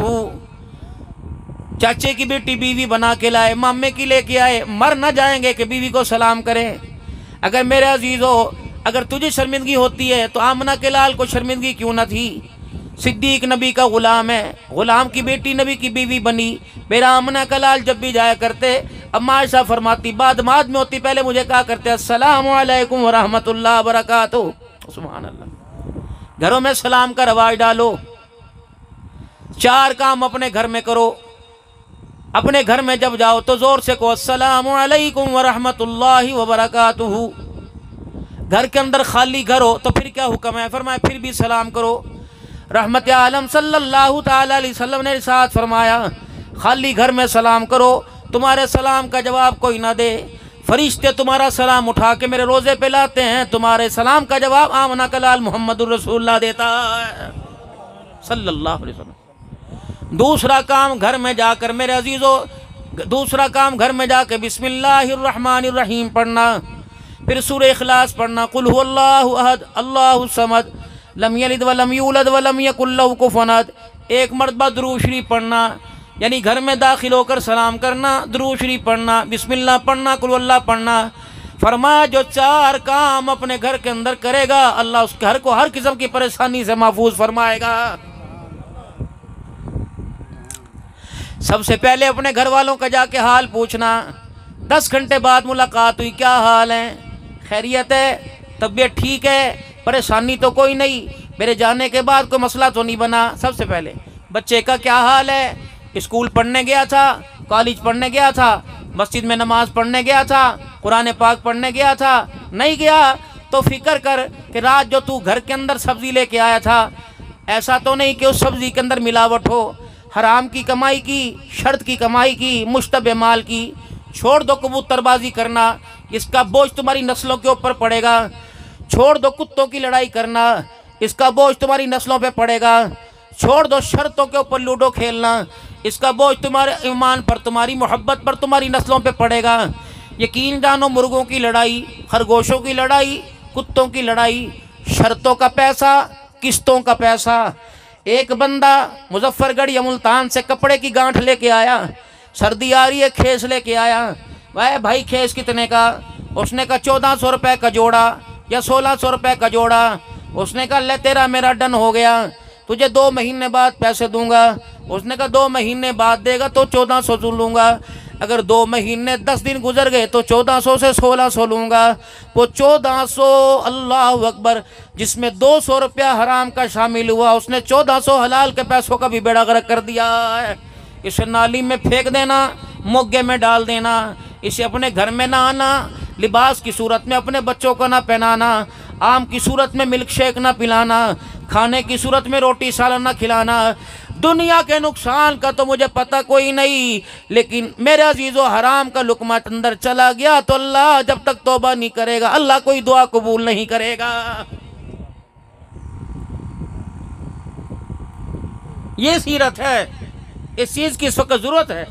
[SPEAKER 1] چاچے کی بیٹی بیوی بنا کے لائے، مامے کی لے کے آئے، مر نہ جائیں گے کہ بیوی کو سلام کریں۔ اگر میرے عزیزو، اگر تجھے شرمندگی ہوتی ہے تو آمنہ کے لال کو شرمندگی کیوں نہ تھی؟ صدیق نبی کا غلام ہے، غلام کی بیٹی نبی کی بیوی بنی، میرا آمنہ کا لال جب بھی جایا کرتے، اما عائشہ فرماتی بعد ماد میں ہوتی، پہلے مجھے کہا کرتے السلام علیکم ورحمۃ اللہ وبرکاتہ۔ سبحان اللہ، گھروں میں سلام کا رواج ڈالو۔ چار کام اپنے گھر میں کرو، اپنے گھر میں جب جاؤ تو زور سے کہو السلام علیکم ورحمۃ اللہ وبرکاتہ۔ گھر کے اندر خالی گھر ہو تو پھر کیا حکم ہے؟ فرمایا پھر بھی سلام کرو۔ رحمت عالم صلی اللہ تعالی علیہ وسلم نے ارشاد فرمایا خالی گھر میں سلام کرو، تمہارے سلام کا جواب کوئی نہ دے، فرشتے تمہارا سلام اٹھا کے میرے روزے پہ لاتے ہیں، تمہارے سلام کا جواب آمنہ کا لال محمد الرسول اللہ دیتا ہے صلی اللہ علیہ وسلم۔ دوسرا کام گھر میں جا کر میرے عزیزو، دوسرا کام گھر میں جا کے بسم اللہ الرحمن الرحیم پڑھنا، پھر سورہ اخلاص پڑھنا، قل هو اللہ احد اللہ الصمد لم یلد ولم یولد ولم یکن لہ کفوا احد، ایک مرتبہ درود شریف پڑھنا، یعنی گھر میں داخل ہو کر سلام کرنا، درود شریف پڑھنا، بسم اللہ پڑھنا، قل اللہ پڑھنا۔ فرمایا جو چار کام اپنے گھر کے اندر کرے گا اللہ اس کے گھر کو ہر قسم کی پریشانی سے محفوظ فرمائے گا۔ سب سے پہلے اپنے گھر والوں کا جا کے حال پوچھنا، دس گھنٹے بعد ملاقات ہوئی، کیا حال ہے؟ خیریت ہے؟ طبیعت ٹھیک ہے؟ پریشانی تو کوئی نہیں؟ میرے جانے کے بعد کوئی مسئلہ تو نہیں بنا؟ سب سے پہلے بچے کا کیا حال ہے؟ اسکول پڑھنے گیا تھا، کالج پڑھنے گیا تھا، مسجد میں نماز پڑھنے گیا تھا، قرآن پاک پڑھنے گیا تھا، نہیں گیا تو فکر کر کہ رات جو تو گھر کے اندر سبزی لے کے آیا تھا، ایسا تو نہیں کہ اس سبزی کے اندر ملاوٹ ہو، حرام کی کمائی کی، شرط کی کمائی کی، مشتبہ مال کی۔ چھوڑ دو کبوتر بازی کرنا، اس کا بوجھ تمہاری نسلوں کے اوپر پڑے گا۔ چھوڑ دو کتوں کی لڑائی کرنا، اس کا بوجھ تمہاری نسلوں پہ پڑے گا۔ چھوڑ دو شرطوں کے اوپر لوڈو کھیلنا، اس کا بوجھ تمہارے ایمان پر، تمہاری محبت پر، تمہاری نسلوں پہ پڑے گا۔ یقین جانو مرغوں کی لڑائی، خرگوشوں کی لڑائی، کتوں کی لڑائی، شرطوں کا پیسہ، قسطوں کا پیسہ۔ ایک بندہ مظفر گڑھ یا ملتان سے کپڑے کی گانٹھ لے کے آیا، سردی آ رہی ہے، کھیس لے کے آیا۔ بھائی بھائی کھیس کتنے کا؟ اس نے کہا چودہ سو روپے کا جوڑا یا سولہ سو روپے کا جوڑا۔ اس نے کہا لے تیرا میرا ڈن ہو گیا، تجھے دو مہینے بعد پیسے دوں گا۔ اس نے کہا دو مہینے بعد دے گا تو چودہ سو لوں گا۔ اگر دو مہینے دس دن گزر گئے تو چودہ سو سے سولہ سو لوں گا۔ وہ چودہ سو، اللہ اکبر، جس میں دو سو روپیہ حرام کا شامل ہوا، اس نے چودہ سو حلال کے پیسوں کا بھی بیڑا غرق کر دیا ہے۔ اسے نالی میں پھینک دینا، موگے میں ڈال دینا، اسے اپنے گھر میں نہ آنا، لباس کی صورت میں اپنے بچوں کو نہ پہنانا، آم کی صورت میں ملک شیک نہ پلانا، کھانے کی صورت میں روٹی سالن نہ کھلانا۔ دنیا کے نقصان کا تو مجھے پتہ کوئی نہیں، لیکن میرے عزیزو حرام کا لقمہ اندر چلا گیا تو اللہ جب تک توبہ نہیں کرے گا اللہ کوئی دعا قبول نہیں کرے گا۔ یہ سیرت ہے، اس چیز کی اس وقت ضرورت ہے۔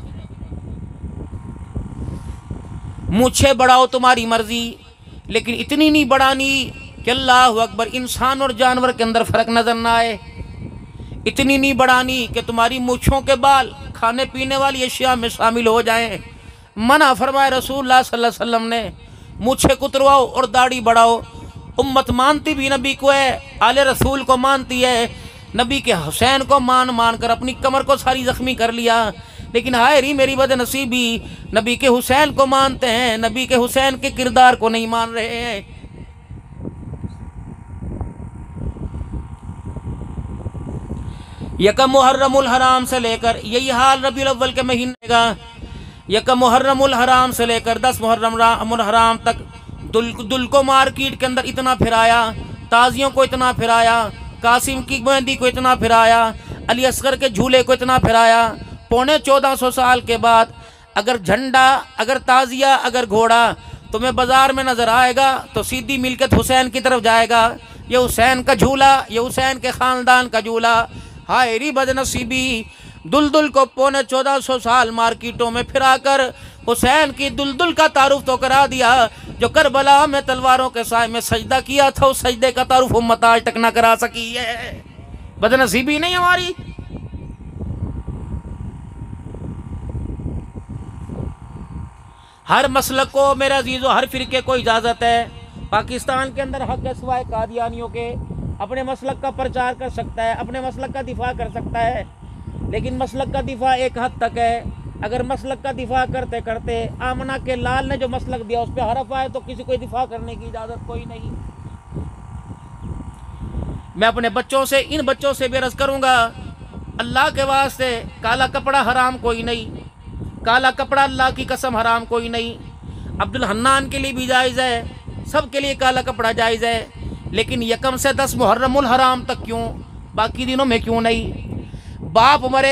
[SPEAKER 1] مجھے بڑھاؤ تمہاری مرضی، لیکن اتنی نہیں بڑھانی کہ اللہ اکبر انسان اور جانور کے اندر فرق نظر نہ آئے۔ اتنی نہیں بڑھانی کہ تمہاری مونچھوں کے بال کھانے پینے والی اشیاء میں شامل ہو جائیں۔ منع فرمائے رسول اللہ صلی اللہ علیہ وسلم نے، مونچھیں کترواؤ اور داڑھی بڑھاؤ۔ امت مانتی بھی نبی کو ہے، آل رسول کو مانتی ہے، نبی کے حسین کو مان مان کر اپنی کمر کو ساری زخمی کر لیا، لیکن ہائے ری میری بد نصیبی، نبی کے حسین کو مانتے ہیں، نبی کے حسین کے کردار کو نہیں مان رہے ہیں۔ یکم محرم الحرام سے لے کر، یہی حال ربیع الاول کے مہینے کا، یکم محرم الحرام سے لے کر دس محرم الحرام تک دل دل کو مارکیٹ کے اندر اتنا پھرایا، تازیوں کو اتنا پھرایا، قاسم کی مہندی کو اتنا پھرایا، علی اصغر کے جھولے کو اتنا پھرایا۔ پونے چودہ سو سال کے بعد اگر جھنڈا، اگر تازیہ، اگر گھوڑا تمہیں بازار میں نظر آئے گا تو سیدھی ملکت حسین کی طرف جائے گا، یہ حسین کا جھولا، یہ حسین کے خاندان کا جھولا۔ ہائے ری بد نصیبی، دلدل کو پونے چودہ سو سال مارکیٹوں میں پھرا کر حسین کی دلدل کا تعارف تو کرا دیا، جو کربلا میں تلواروں کے سائے میں سجدہ کیا تھا، اس سجدے کا تعارف امت آج تک نہ کرا سکی ہے۔ بد نصیبی نہیں ہماری۔ ہر مسلک کو میرے عزیزو، ہر فرقے کو اجازت ہے، پاکستان کے اندر حق ہے سوائے قادیانیوں کے، اپنے مسلک کا پرچار کر سکتا ہے، اپنے مسلک کا دفاع کر سکتا ہے، لیکن مسلک کا دفاع ایک حد تک ہے۔ اگر مسلک کا دفاع کرتے کرتے آمنہ کے لال نے جو مسلک دیا اس پہ حرف آئے تو کسی کو دفاع کرنے کی اجازت کوئی نہیں۔ میں اپنے بچوں سے، ان بچوں سے بھی عرض کروں گا، اللہ کے واسطے کالا کپڑا حرام کوئی نہیں، کالا کپڑا اللہ کی قسم حرام کوئی نہیں۔ عبد الحنان کے لیے بھی جائز ہے، سب کے لیے کالا کپڑا جائز ہے، لیکن یکم سے دس محرم الحرام تک کیوں، باقی دنوں میں کیوں نہیں؟ باپ مرے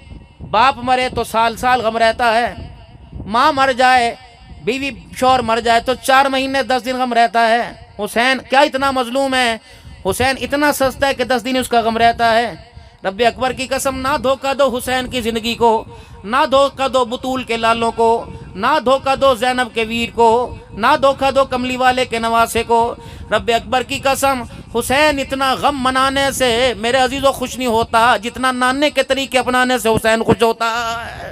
[SPEAKER 1] باپ مرے تو سال سال غم رہتا ہے، ماں مر جائے، بیوی شوہر مر جائے تو چار مہینے دس دن غم رہتا ہے۔ حسین کیا اتنا مظلوم ہے؟ حسین اتنا سستا ہے کہ دس دن اس کا غم رہتا ہے۔ رب اکبر کی قسم، نہ دھوکہ دو حسین کی زندگی کو، نہ دھوکہ دو بطول کے لالوں کو، نہ دھوکہ دو زینب کے ویر کو، نہ دھوکہ دو کملی والے کے نواسے کو۔ رب اکبر کی قسم، حسین اتنا غم منانے سے میرے عزیزوں خوش نہیں ہوتا جتنا نانے کے طریقے اپنانے سے حسین خوش ہوتا ہے۔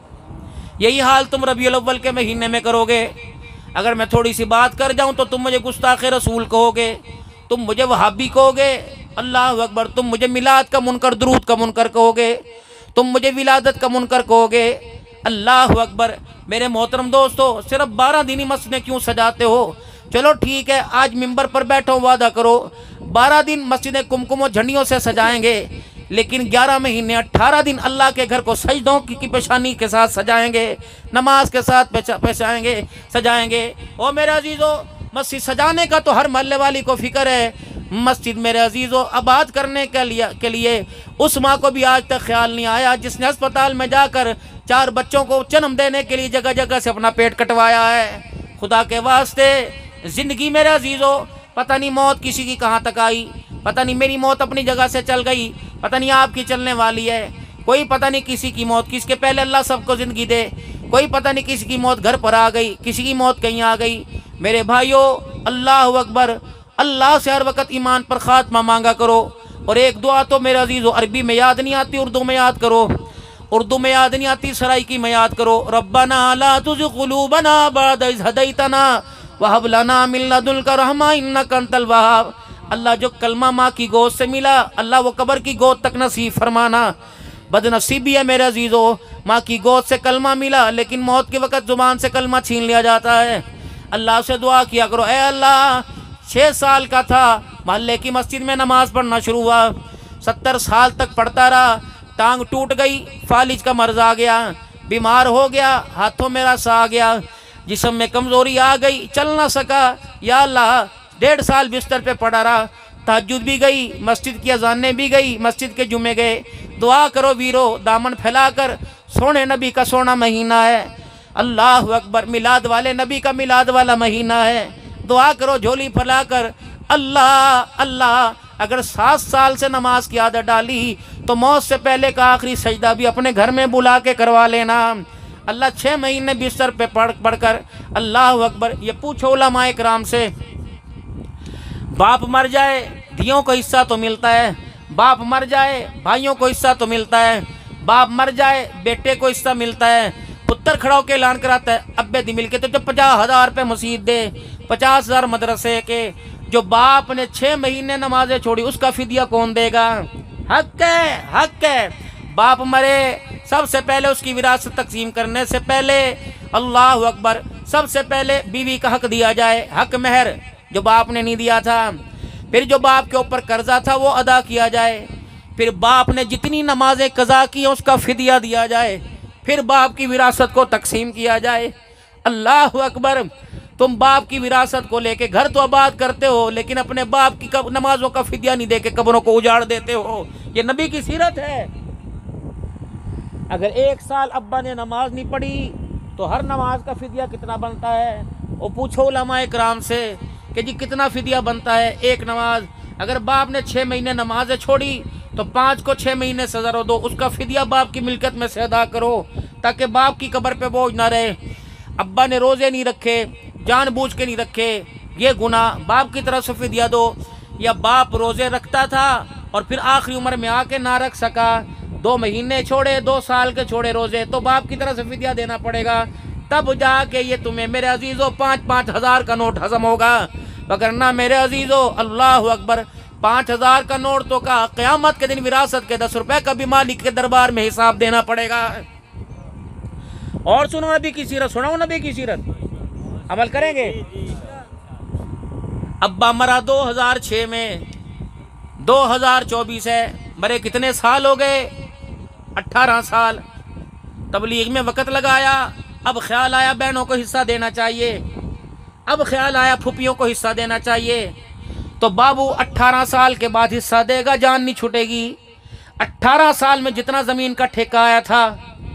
[SPEAKER 1] یہی حال تم ربیع الاول کے مہینے میں کرو گے۔ اگر میں تھوڑی سی بات کر جاؤں تو تم مجھے گستاخ رسول کہو گے، تم مجھے وہابی کہو گے، اللہ اکبر، تم مجھے میلاد کا منکر، درود کا منکر کہو گے، تم مجھے ولادت کا منکر کہو گے، اللہ اکبر۔ میرے محترم دوستو، صرف بارہ دنی مسجدیں کیوں سجاتے ہو؟ چلو ٹھیک ہے، آج ممبر پر بیٹھو، وعدہ کرو بارہ دن مسجدیں کمکم و جھنڈیوں سے سجائیں گے، لیکن گیارہ مہینے اٹھارہ دن اللہ کے گھر کو سجدوں کی پیشانی کے ساتھ سجائیں گے، نماز کے ساتھ پیشائیں گے سجائیں گے۔ او میرے عزیزو، مسجد سجانے کا تو ہر محلے والی کو فکر ہے، مسجد میرے عزیزو آباد کرنے کے لیے کے لیے اس ماں کو بھی آج تک خیال نہیں آیا جس نے ہسپتال میں جا کر چار بچوں کو جنم دینے کے لیے جگہ جگہ سے اپنا پیٹ کٹوایا ہے۔ خدا کے واسطے زندگی میرے عزیزو، پتہ نہیں موت کسی کی کہاں تک آئی، پتہ نہیں میری موت اپنی جگہ سے چل گئی، پتہ نہیں آپ کی چلنے والی ہے، کوئی پتہ نہیں کسی کی موت، کس کے پہلے اللہ سب کو زندگی دے، کوئی پتہ نہیں کسی کی موت گھر پر آ گئی، کسی کی موت کہیں آ گئی۔ میرے بھائیو، اللہ اکبر، اللہ سے ہر وقت ایمان پر خاتمہ مانگا کرو، اور ایک دعا تو میرے عزیزو عربی میں یاد نہیں آتی، اردو میں یاد کرو، اردو میں یاد نہیں آتی، سرائیکی میں یاد کرو، ربنا لا تزغ قلوبنا بعد اذ ہدیتنا وہب لنا من لدنک رحمہ انک انت الوہاب۔ اللہ جو کلمہ ماں کی گود سے ملا، اللہ وہ قبر کی گود تک نصیب فرمانا۔ بد نصیبی ہے میرے عزیزو، ماں کی گود سے کلمہ ملا لیکن موت کے وقت زبان سے کلمہ چھین لیا جاتا ہے۔ اللہ سے دعا کیا کرو، اے اللہ، چھ سال کا تھا، محلے کی مسجد میں نماز پڑھنا شروع ہوا، ستر سال تک پڑھتا رہا، ٹانگ ٹوٹ گئی، فالج کا مرض آ گیا، بیمار ہو گیا، ہاتھوں میں رس آ گیا، جسم میں کمزوری آ گئی، چل نہ سکا، یا اللہ ڈیڑھ سال بستر پہ پڑا رہا، تہجد بھی گئی، مسجد کی اذانیں بھی گئی، مسجد کے جمعے گئے۔ دعا کرو ویرو، دامن پھیلا کر، سونے نبی کا سونا مہینہ ہے، اللہ اکبر، میلاد والے نبی کا میلاد والا مہینہ ہے، دعا کرو جھولی پھیلا کر، اللہ اللہ۔ اگر سات سال سے نماز کی عادت ڈالی تو موت سے پہلے کا آخری سجدہ بھی اپنے گھر میں بلا کے کروا لینا۔ اللہ چھ مہینے بستر پہ پڑھ پڑھ کر، اللہ اکبر۔ یہ پوچھو علماء کرام سے، باپ مر جائے دھیوں کو حصہ تو ملتا ہے، باپ مر جائے بھائیوں کو حصہ تو ملتا ہے، बाप मर जाए बेटे को हिस्सा मिलता है, पुत्र खड़ा होकर ऐलान कराता है अब्बे दी मिल के तो जब पचास हजार रुपये मसीद दे, पचास हजार मदरसे के, जो बाप ने छः महीने नमाजें छोड़ी उसका फिदिया कौन देगा? हक है, हक है। बाप मरे सबसे पहले उसकी विरासत तकसीम करने से पहले अल्लाह अकबर सबसे पहले बीवी का हक दिया जाए, हक महर जो बाप ने नहीं दिया था। फिर जो बाप के ऊपर कर्जा था वो अदा किया जाए। फिर बाप ने जितनी नमाजें कज़ा की उसका फिदिया दिया जाए। फिर बाप की विरासत को तकसीम किया जाए। अल्लाह अकबर। तुम बाप की विरासत को लेके घर तो आबाद करते हो लेकिन अपने बाप की नमाजों का फिदिया नहीं दे के कब्रों को उजाड़ देते हो। ये नबी की सीरत है। अगर एक साल अब्बा ने नमाज नहीं पढ़ी तो हर नमाज का फिदिया कितना बनता है? वो पूछो उलमाए कराम से कि जी कितना फिदिया बनता है एक नमाज। अगर बाप ने छः महीने नमाजें छोड़ी तो पाँच को छः महीने सजा दो, उसका फिदिया बाप की मिल्कियत में से अदा करो ताकि बाप की कब्र पे बोझ ना रहे। अब्बा ने रोज़े नहीं रखे, जानबूझ के नहीं रखे, ये गुनाह बाप की तरफ से फिदिया दो। या बाप रोज़े रखता था और फिर आखिरी उम्र में आके ना रख सका, दो महीने छोड़े, दो साल के छोड़े रोज़े, तो बाप की तरफ से फिदिया देना पड़ेगा। तब जाके ये तुम्हें मेरे अजीज़ों पाँच पाँच हज़ार का नोट हज़म होगा। वगरना मेरे अजीज़ों अल्लाह अकबर पाँच हज़ार का नोट तो का क़यामत के दिन विरासत के दस रुपए का भी मालिक के दरबार में हिसाब देना पड़ेगा। और सुनो नबी की सीरत, सुनाओ नबी की सीरत, अमल करेंगे। अब्बा मरा दो हज़ार छः में, दो हज़ार चौबीस है, मरे कितने साल हो गए? अट्ठारह साल। तबलीग में वक़्त लगाया, अब ख्याल आया बहनों को हिस्सा देना चाहिए, अब ख्याल आया फूफियों को हिस्सा देना चाहिए। तो बाबू अट्ठारह साल के बाद हिस्सा देगा, जान नहीं छूटेगी। अट्ठारह साल में जितना ज़मीन का ठेका आया था,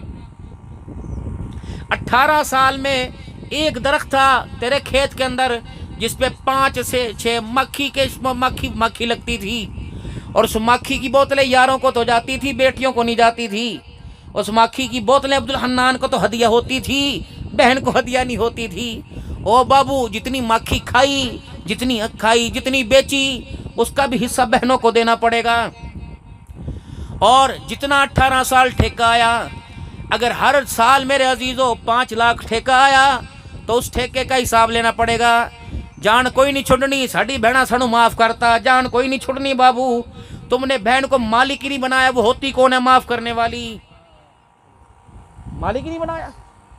[SPEAKER 1] अट्ठारह साल में एक दरख्त था तेरे खेत के अंदर जिस पे पाँच से छः मक्खी के मक्खी मक्खी लगती थी, और उस मक्खी की बोतलें यारों को तो जाती थी, बेटियों को नहीं जाती थी। उस मक्खी की बोतलें अब्दुल हन्नान को तो हदिया होती थी, बहन को हदिया नहीं होती थी। ओ बाबू जितनी मक्खी खाई, जितनी खाई, जितनी बेची, उसका भी हिस्सा बहनों को देना पड़ेगा। और जितना अट्ठारह साल ठेका आया, अगर हर साल मेरे अजीज़ों पाँच लाख ठेका आया तो उस ठेके का हिसाब लेना पड़ेगा। जान कोई नहीं छुड़नी, साड़ी बहना सानू माफ़ करता, जान कोई नहीं छुड़नी। बाबू तुमने बहन को मालिक ही नहीं बनाया, वो होती कौन है माफ़ करने वाली? मालिक ही नहीं बनाया।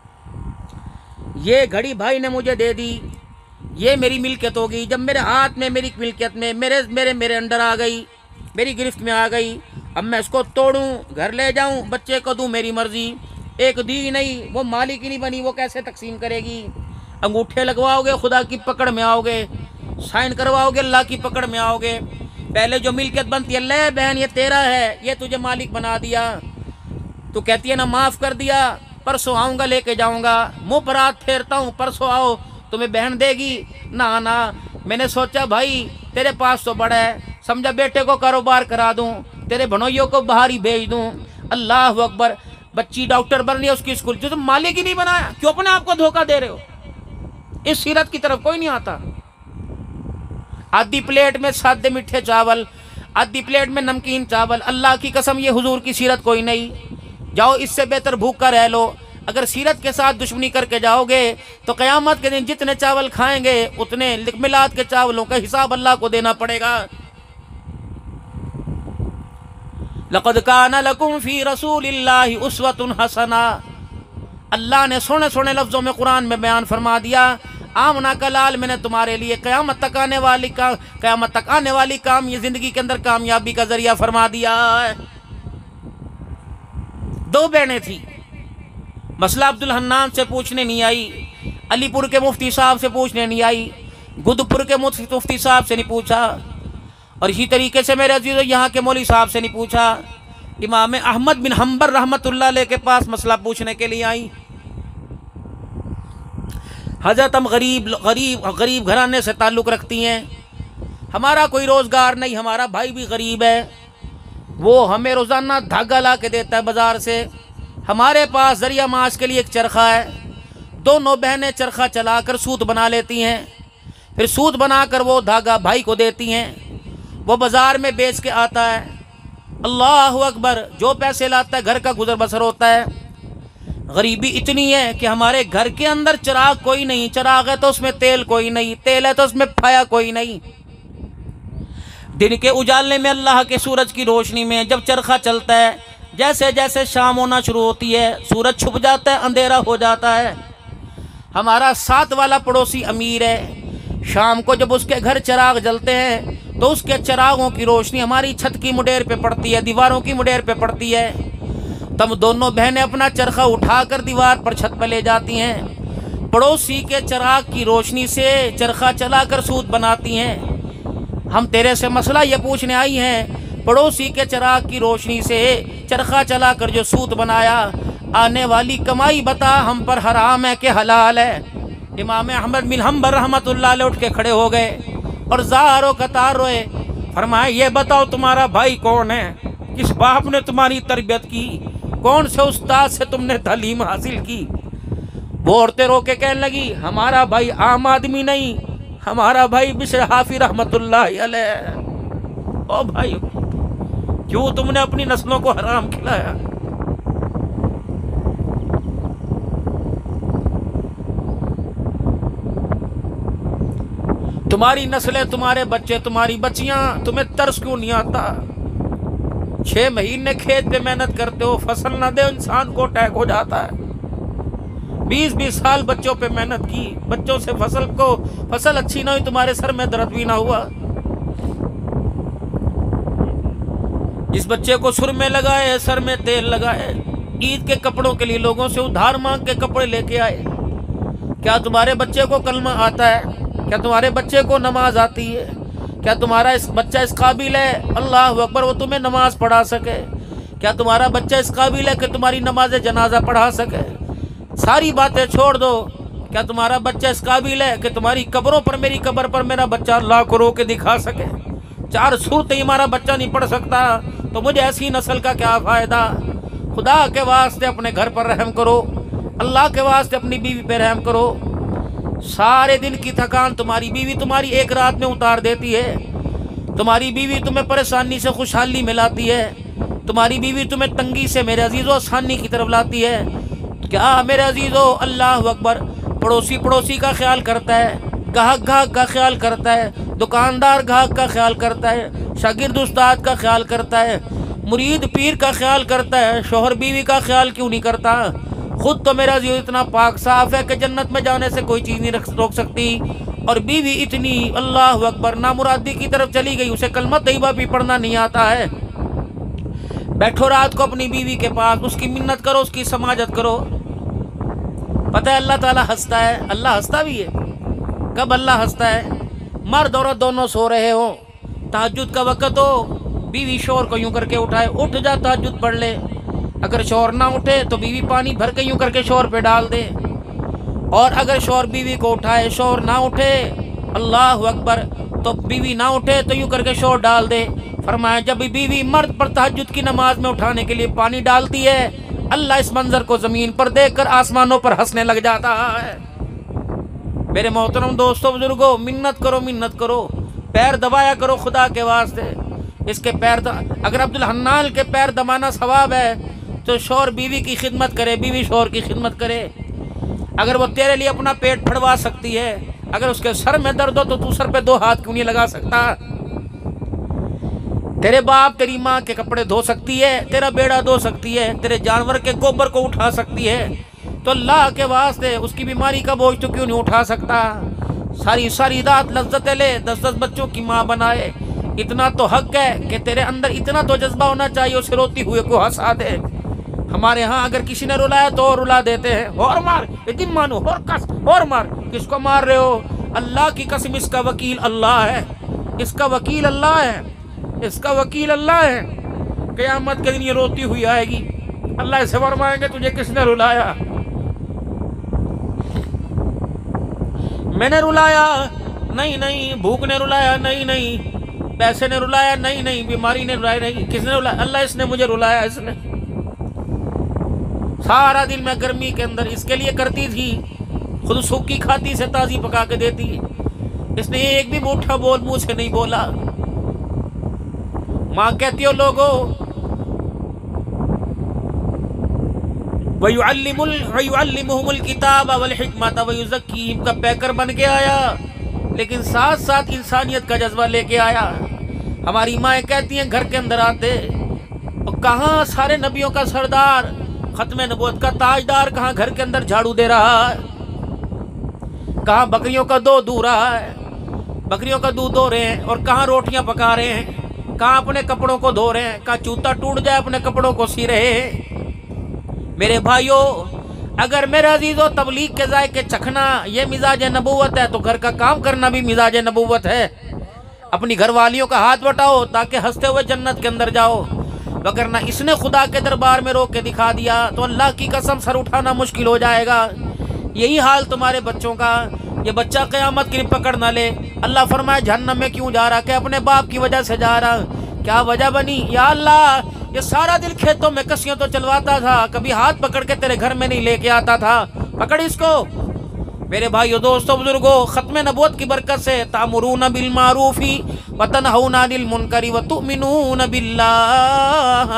[SPEAKER 1] ये घड़ी भाई ने मुझे दे दी, ये मेरी मिल्कियत होगी। जब मेरे हाथ में, मेरी मिल्कियत में, मेरे मेरे मेरे अंडर आ गई, मेरी गिरफ्त में आ गई, अब मैं इसको तोड़ूं, घर ले जाऊं, बच्चे को दूं, मेरी मर्जी। एक दी नहीं, वो मालिक ही नहीं बनी, वो कैसे तकसीम करेगी? अंगूठे लगवाओगे खुदा की पकड़ में आओगे, साइन करवाओगे अल्लाह की पकड़ में आओगे। पहले जो मिल्कियत बनती है, ले बहन ये तेरा है, ये तुझे मालिक बना दिया। तो कहती है ना माफ़ कर दिया, परसों आऊँगा लेके जाऊँगा, मुँह पर हाथ फेरता हूँ, परसों आओ तुम्हें बहन देगी ना। ना मैंने सोचा भाई तेरे पास तो बड़ा है, समझा बेटे को कारोबार करा दूँ, तेरे भनोइयों को बाहर ही भेज दूँ। अल्लाह अकबर। बच्ची डॉक्टर बन रही है, उसकी स्कूल, जो तुम मालिक ही नहीं बनाया, क्यों अपने आप को धोखा दे रहे हो? इस सीरत की तरफ कोई नहीं आता। आधी प्लेट में सादे मीठे चावल, आधी प्लेट में नमकीन चावल। अल्लाह की कसम ये हुजूर की सीरत कोई नहीं। जाओ इससे बेहतर भूखा रह लो। अगर सीरत के साथ दुश्मनी करके जाओगे तो क़यामत के दिन जितने चावल खाएंगे उतने मिलाद के चावलों का हिसाब अल्लाह को देना पड़ेगा। लक़द काना लकुम फ़ी रसूलिल्लाहि उस्वतुन हसना। अल्लाह ने सोने सोने लफ्ज़ों में कुरान में बयान फरमा दिया, आमना का लाल मैंने तुम्हारे लिए क़यामत तक आने वाली का क़यामत तक आने वाली काम ये ज़िंदगी के अंदर कामयाबी का ज़रिया फरमा दिया है। दो बहनें थी, मसला अब्दुल हन्नान से पूछने नहीं आई, अलीपुर के मुफ्ती साहब से पूछने नहीं आई, गुदपुर के मुफ्ती साहब से नहीं पूछा, और इसी तरीके से मेरे अजीज़ों यहाँ के मौलवी साहब से नहीं पूछा। इमाम अहमद बिन हम्बर रहमतुल्लाह अलैह के पास मसला पूछने के लिए आई। हज़रत हम गरीब गरीब गरीब घराने से ताल्लुक़ रखती हैं, हमारा कोई रोज़गार नहीं, हमारा भाई भी गरीब है, वो हमें रोज़ाना धागा ला के देता है बाज़ार से। हमारे पास ज़रिया माश के लिए एक चरखा है, दोनों बहनें चरखा चलाकर सूत बना लेती हैं, फिर सूत बनाकर वो धागा भाई को देती हैं, वो बाज़ार में बेच के आता है, اللہ اکبر، جو پیسے لاتا ہے گھر کا گزر بسر ہوتا ہے۔ غریبی اتنی ہے کہ ہمارے گھر کے اندر چراغ کوئی نہیں، چراغ ہے تو اس میں تیل کوئی نہیں، تیل ہے تو اس میں پھایا کوئی نہیں۔ دن کے اجالنے میں اللہ کے سورج کی روشنی میں جب چرخہ چلتا ہے، جیسے جیسے شام ہونا شروع ہوتی ہے سورج چھپ جاتا ہے، اندھیرا ہو جاتا ہے۔ ہمارا ساتھ والا پڑوسی امیر ہے، شام کو جب اس کے گھر چراغ جلتے ہیں تو اس کے چراغوں کی روشنی ہماری چھت کی مڈیر پہ پڑتی ہے، دیواروں کی مڈیر پہ پڑتی ہے۔ تب دونوں بہنیں اپنا چرخہ اٹھا کر دیوار پر چھت پہ لے جاتی ہیں، پڑوسی کے چراغ کی روشنی سے چرخہ چلا کر سود بناتی ہیں۔ ہم تیرے سے مسئلہ یہ پوچھنے آئی ہیں، پڑوسی کے چراغ کی روشنی سے چرخہ چلا کر جو سود بنایا، آنے والی کمائی بتا ہم پر حرام ہے کہ حلال ہے؟ امام احمد بن حنبل رحمۃ اللہ علیہ اٹھ کے کھڑے ہو گئے اور زاروں قطار روئے، فرمایا یہ بتاؤ تمہارا بھائی کون ہے؟ کس باپ نے تمہاری تربیت کی؟ کون سے استاد سے تم نے تعلیم حاصل کی؟ وہ عورتیں رو کے کہنے لگی ہمارا بھائی عام آدمی نہیں، ہمارا بھائی بشر حافی رحمۃ اللہ علیہ۔ او بھائی، کیوں تم نے اپنی نسلوں کو حرام کھلایا؟ تمہاری نسلیں، تمہارے بچے، تمہاری بچیاں، تمہیں ترس کیوں نہیں آتا؟ چھ مہینے کھیت پہ محنت کرتے ہو، فصل نہ دے انسان کو اٹیک ہو جاتا ہے۔ بیس بیس سال بچوں پہ محنت کی، بچوں سے فصل کو فصل اچھی نہ ہوئی، تمہارے سر میں درد بھی نہ ہوا۔ جس بچے کو سر میں لگائے، سر میں تیل لگائے، عید کے کپڑوں کے لیے لوگوں سے ادھار مانگ کے کپڑے لے کے آئے، کیا تمہارے بچے کو کلمہ آتا ہے؟ کیا تمہارے بچے کو نماز آتی ہے؟ کیا تمہارا اس بچہ اس قابل ہے اللہ اکبر وہ تمہیں نماز پڑھا سکے؟ کیا تمہارا بچہ اس قابل ہے کہ تمہاری نماز جنازہ پڑھا سکے؟ ساری باتیں چھوڑ دو، کیا تمہارا بچہ اس قابل ہے کہ تمہاری قبروں پر، میری قبر پر میرا بچہ اللہ کو رو کے دکھا سکے؟ چار صورتیں ہمارا بچہ نہیں پڑھ سکتا تو مجھے ایسی نسل کا کیا فائدہ؟ خدا کے واسطے اپنے گھر پر رحم کرو، اللہ کے واسطے اپنی بیوی پہ رحم کرو۔ سارے دن کی تھکان تمہاری بیوی تمہاری ایک رات میں اتار دیتی ہے، تمہاری بیوی تمہیں پریشانی سے خوشحالی میں لاتی ہے، تمہاری بیوی تمہیں تنگی سے میرے عزیزو آسانی کی طرف لاتی ہے۔ کیا میرے عزیزو اللہ اکبر، پڑوسی پڑوسی کا خیال کرتا ہے، گاہک گاہک کا خیال کرتا ہے، دکاندار گاہک کا خیال کرتا ہے، شاگرد استاد کا خیال کرتا ہے، مرید پیر کا خیال کرتا ہے، شوہر بیوی کا خیال کیوں نہیں کرتا؟ خود تو میرا عزیز اتنا پاک صاف ہے کہ جنت میں جانے سے کوئی چیز نہیں روک سکتی، اور بیوی اتنی اللہ اکبر نامرادی کی طرف چلی گئی، اسے کلمہ طیبہ بھی پڑھنا نہیں آتا ہے۔ بیٹھو رات کو اپنی بیوی کے پاس، اس کی منت کرو، اس کی سماجت کرو۔ پتہ ہے اللہ تعالیٰ ہنستا ہے، اللہ ہنستا بھی ہے۔ کب اللہ ہنستا ہے؟ مرد عورت دونوں سو رہے ہو، تہجد کا وقت ہو، بیوی شور کو یوں کر کے اٹھائے، اٹھ جا تہجد پڑھ لے۔ اگر شور نہ اٹھے تو بیوی پانی بھر کے یوں کر کے شور پہ ڈال دے، اور اگر شور بیوی کو اٹھائے، شور نہ اٹھے اللہ اکبر تو بیوی نہ اٹھے تو یوں کر کے شور ڈال دے۔ فرمایا جب بیوی مرد پر تہجد کی نماز میں اٹھانے کے لیے پانی ڈالتی ہے، اللہ اس منظر کو زمین پر دیکھ کر آسمانوں پر ہنسنے لگ جاتا ہے۔ میرے محترم دوستو بزرگو، منت کرو، منت کرو، پیر دبایا کرو خدا کے واسطے۔ اس کے پیر د... اگر عبد الحنان کے پیر دبانا ثواب ہے تو شور بیوی کی خدمت کرے، بیوی شور کی خدمت کرے۔ اگر وہ تیرے لیے اپنا پیٹ پھڑوا سکتی ہے، اگر اس کے سر میں درد ہو تو تو سر پہ دو ہاتھ کیوں نہیں لگا سکتا؟ تیرے باپ تیری ماں کے کپڑے دھو سکتی ہے، تیرا بیڑا دھو سکتی ہے، تیرے جانور کے گوبر کو اٹھا سکتی ہے، تو اللہ کے واسطے اس کی بیماری کا بوجھ تو کیوں نہیں اٹھا سکتا؟ ساری ساری رات لذتیں لے، دس دس بچوں کی ماں بنائے۔ اتنا تو حق ہے کہ تیرے اندر اتنا تو جذبہ ہونا چاہیے اسے روتی ہوئے کو ہنسا دے۔ ہمارے ہاں اگر کسی نے رلایا تو اور رلا دیتے ہیں، اور مار، اتن مانو، اور کس، اور مار۔ کس کو مار رہے ہو؟ اللہ کی قسم اس کا وکیل اللہ ہے، اس کا وکیل اللہ ہے، اس کا وکیل اللہ ہے۔ قیامت کے دن یہ روتی ہوئی آئے گی، اللہ سے فرمائیں گے تجھے کس نے رلایا؟ میں نے رلایا نہیں، نہیں، بھوک نے رلایا نہیں، نہیں، پیسے نے رلایا نہیں، نہیں، بیماری نے رلایا نہیں، کس نے رلایا؟ اللہ، اس نے مجھے رلایا، اس نے۔ سارا دن میں گرمی کے اندر اس کے لیے کرتی تھی، خود سوکھی کھاتی سے تازی پکا کے دیتی، اس نے ایک بھی موٹا بول منہ سے نہیں بولا۔ ماں کہتی ہو لوگو وَيُعَلِّمُ ال- وَيُعَلِّمُهُمُ الْكِتَابَ وَالْحِكْمَةَ وَيُزَكِّيهِمْ کا پیکر بن کے آیا، لیکن ساتھ ساتھ انسانیت کا جذبہ لے کے آیا۔ ہماری مائیں کہتی ہیں گھر کے اندر آتے اور کہاں سارے نبیوں کا سردار، ختم نبوت کا تاجدار کہاں گھر کے اندر جھاڑو دے رہا ہے، کہاں بکریوں کا دودھ دو رہا ہے، بکریوں کا دودھ دو رہے ہیں، اور کہاں روٹیاں پکا رہے ہیں، کہاں اپنے کپڑوں کو دھو رہے ہیں، کہاں چوتا ٹوٹ جائے اپنے کپڑوں کو سی رہے ہیں۔ میرے بھائیوں، اگر میرے عزیزوں تبلیغ کے ذائقے چکھنا یہ مزاج نبوت ہے تو گھر کا کام کرنا بھی مزاج نبوت ہے۔ اپنی گھر والیوں کا ہاتھ بٹاؤ تاکہ ہنستے ہوئے جنت کے اندر جاؤ، وگرنہ اس نے خدا کے دربار میں روک کے دکھا دیا تو اللہ کی قسم سر اٹھانا مشکل ہو جائے گا۔ یہی حال تمہارے بچوں کا، یہ بچہ قیامت کی پکڑ نہ لے۔ اللہ فرمائے جہنم میں کیوں جا رہا؟ کہ اپنے باپ کی وجہ سے جا رہا۔ کیا وجہ بنی؟ یا اللہ، یہ سارا دن کھیتوں میں کسیوں تو چلواتا تھا، کبھی ہاتھ پکڑ کے تیرے گھر میں نہیں لے کے آتا تھا، پکڑ اس کو۔ میرے بھائیو دوستو بزرگو، ختم نبوت کی برکت سے تأمرون بالمعروف وتنہون عن المنکر وتؤمنون باللہ،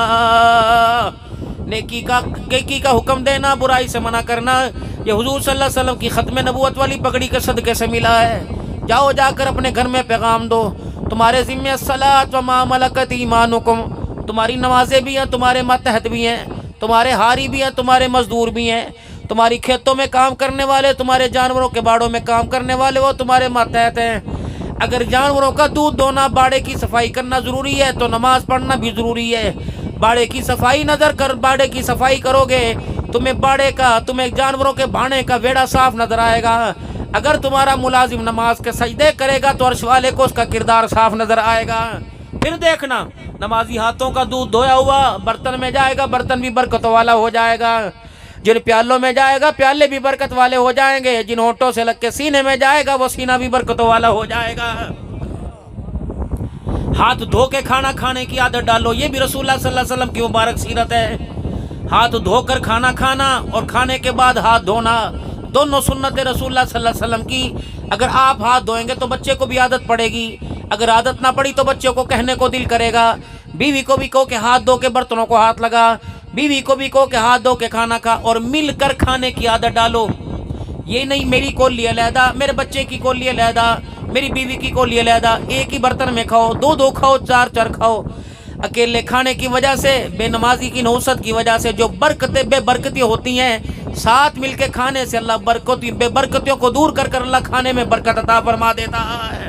[SPEAKER 1] نیکی کا نیکی کا حکم دینا، برائی سے منع کرنا، یہ حضور صلی اللہ علیہ وسلم کی ختم نبوت والی پگڑی کے صدقے سے ملا ہے۔ جاؤ جا کر اپنے گھر میں پیغام دو، تمہارے ذمہ الصلاۃ وما ملکت ایمانکم، تمہاری نمازیں بھی ہیں، تمہارے ماتحت بھی ہیں، تمہارے ہاری بھی ہیں، تمہارے مزدور بھی ہیں، تمہاری کھیتوں میں کام کرنے والے، تمہارے جانوروں کے باڑوں میں کام کرنے والے وہ تمہارے ماتحت ہیں۔ اگر جانوروں کا دودھ دونا، باڑے کی صفائی کرنا ضروری ہے تو نماز پڑھنا بھی ضروری ہے۔ باڑے کی صفائی نظر کر باڑے کی صفائی کرو گے، تمہیں باڑے کا، تمہیں جانوروں کے بھانے کا ویڑا صاف نظر آئے گا۔ اگر تمہارا ملازم نماز کے سجدے کرے گا تو عرش والے کو اس کا کردار صاف نظر آئے گا۔ پھر دیکھنا نمازی ہاتھوں کا دودھ دھویا ہوا برتن میں جائے گا، برتن بھی برکت والا ہو جائے گا۔ جن پیالوں میں جائے گا پیالے بھی برکت والے ہو جائیں گے، جن ہونٹوں سے لگ کے سینے میں جائے گا وہ سینہ بھی برکت والا ہو جائے گا۔ ہاتھ دھو کے کھانا کھانے کی عادت ڈالو، یہ بھی رسول اللہ صلی اللہ علیہ وسلم کی مبارک سیرت ہے۔ ہاتھ دھو کر کھانا کھانا اور کھانے کے بعد ہاتھ دھونا، دونوں سنت رسول اللہ صلی اللہ علیہ وسلم کی۔ اگر آپ ہاتھ دھوئیں گے تو بچے کو بھی عادت پڑے گی، اگر عادت نہ پڑی تو بچے کو کہنے کو دل کرے گا۔ بیوی کو بھی کہو کہ ہاتھ دھو کے برتنوں کو ہاتھ لگا، بیوی کو بھی کہو کہ ہاتھ دھو کے کھانا کھا، اور مل کر کھانے کی عادت ڈالو۔ یہ نہیں میری کولی علیحدہ، میرے بچے کی کولی علیحدہ، میری بیوی کی کولی علیحدہ، ایک ہی برتن میں کھاؤ، دو دو کھاؤ، چار چار کھاؤ۔ اکیلے کھانے کی وجہ سے، بے نمازی کی نحوست کی وجہ سے جو برکتیں بے برکتی ہوتی ہیں، ساتھ مل کے کھانے سے اللہ برکتی بے برکتیوں کو دور کر کر اللہ کھانے میں برکت عطا فرما دیتا ہے۔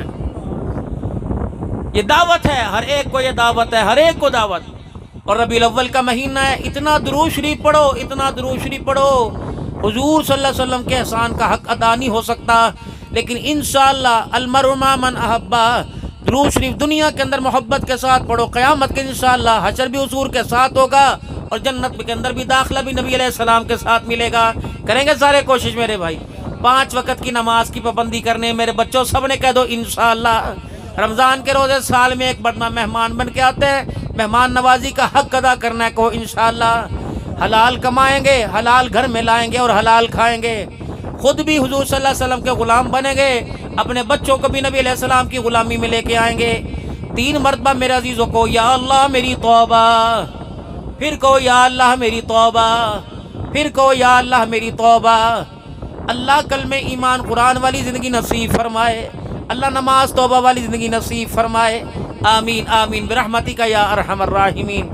[SPEAKER 1] یہ دعوت ہے، ہر ایک کو یہ دعوت ہے، ہر ایک کو دعوت۔ اور ربیع الاول کا مہینہ ہے، اتنا درود شریف پڑھو، اتنا درود شریف پڑھو، حضور صلی اللہ علیہ وسلم کے احسان کا حق ادا نہیں ہو سکتا، لیکن انشاءاللہ المرء مع من احبہ، درود شریف دنیا کے اندر محبت کے ساتھ پڑھو، قیامت کے انشاءاللہ حشر بھی حضور کے ساتھ ہوگا اور جنت کے اندر بھی داخلہ بھی نبی علیہ السلام کے ساتھ ملے گا۔ کریں گے سارے کوشش میرے بھائی، پانچ وقت کی نماز کی پابندی کرنے، میرے بچوں سب نے کہہ دو انشاءاللہ۔ رمضان کے روزے سال میں ایک بڑا مہمان بن کے آتے ہیں، مہمان نوازی کا حق ادا کرنا ہے، کہو انشاءاللہ۔ حلال کمائیں گے، حلال گھر میں لائیں گے اور حلال کھائیں گے، خود بھی حضور صلی اللہ علیہ وسلم کے غلام بنیں گے، اپنے بچوں کو بھی نبی علیہ السلام کی غلامی میں لے کے آئیں گے۔ تین مرتبہ میرے عزیزوں کو یا اللہ میری توبہ، پھر کہو یا اللہ میری توبہ، پھر کہو یا اللہ میری توبہ۔ اللہ کلمہ ایمان قرآن والی زندگی نصیب فرمائے، اللہ نماز توبہ والی زندگی نصیب فرمائے، آمین آمین برحمتک یا ارحم الراحمین۔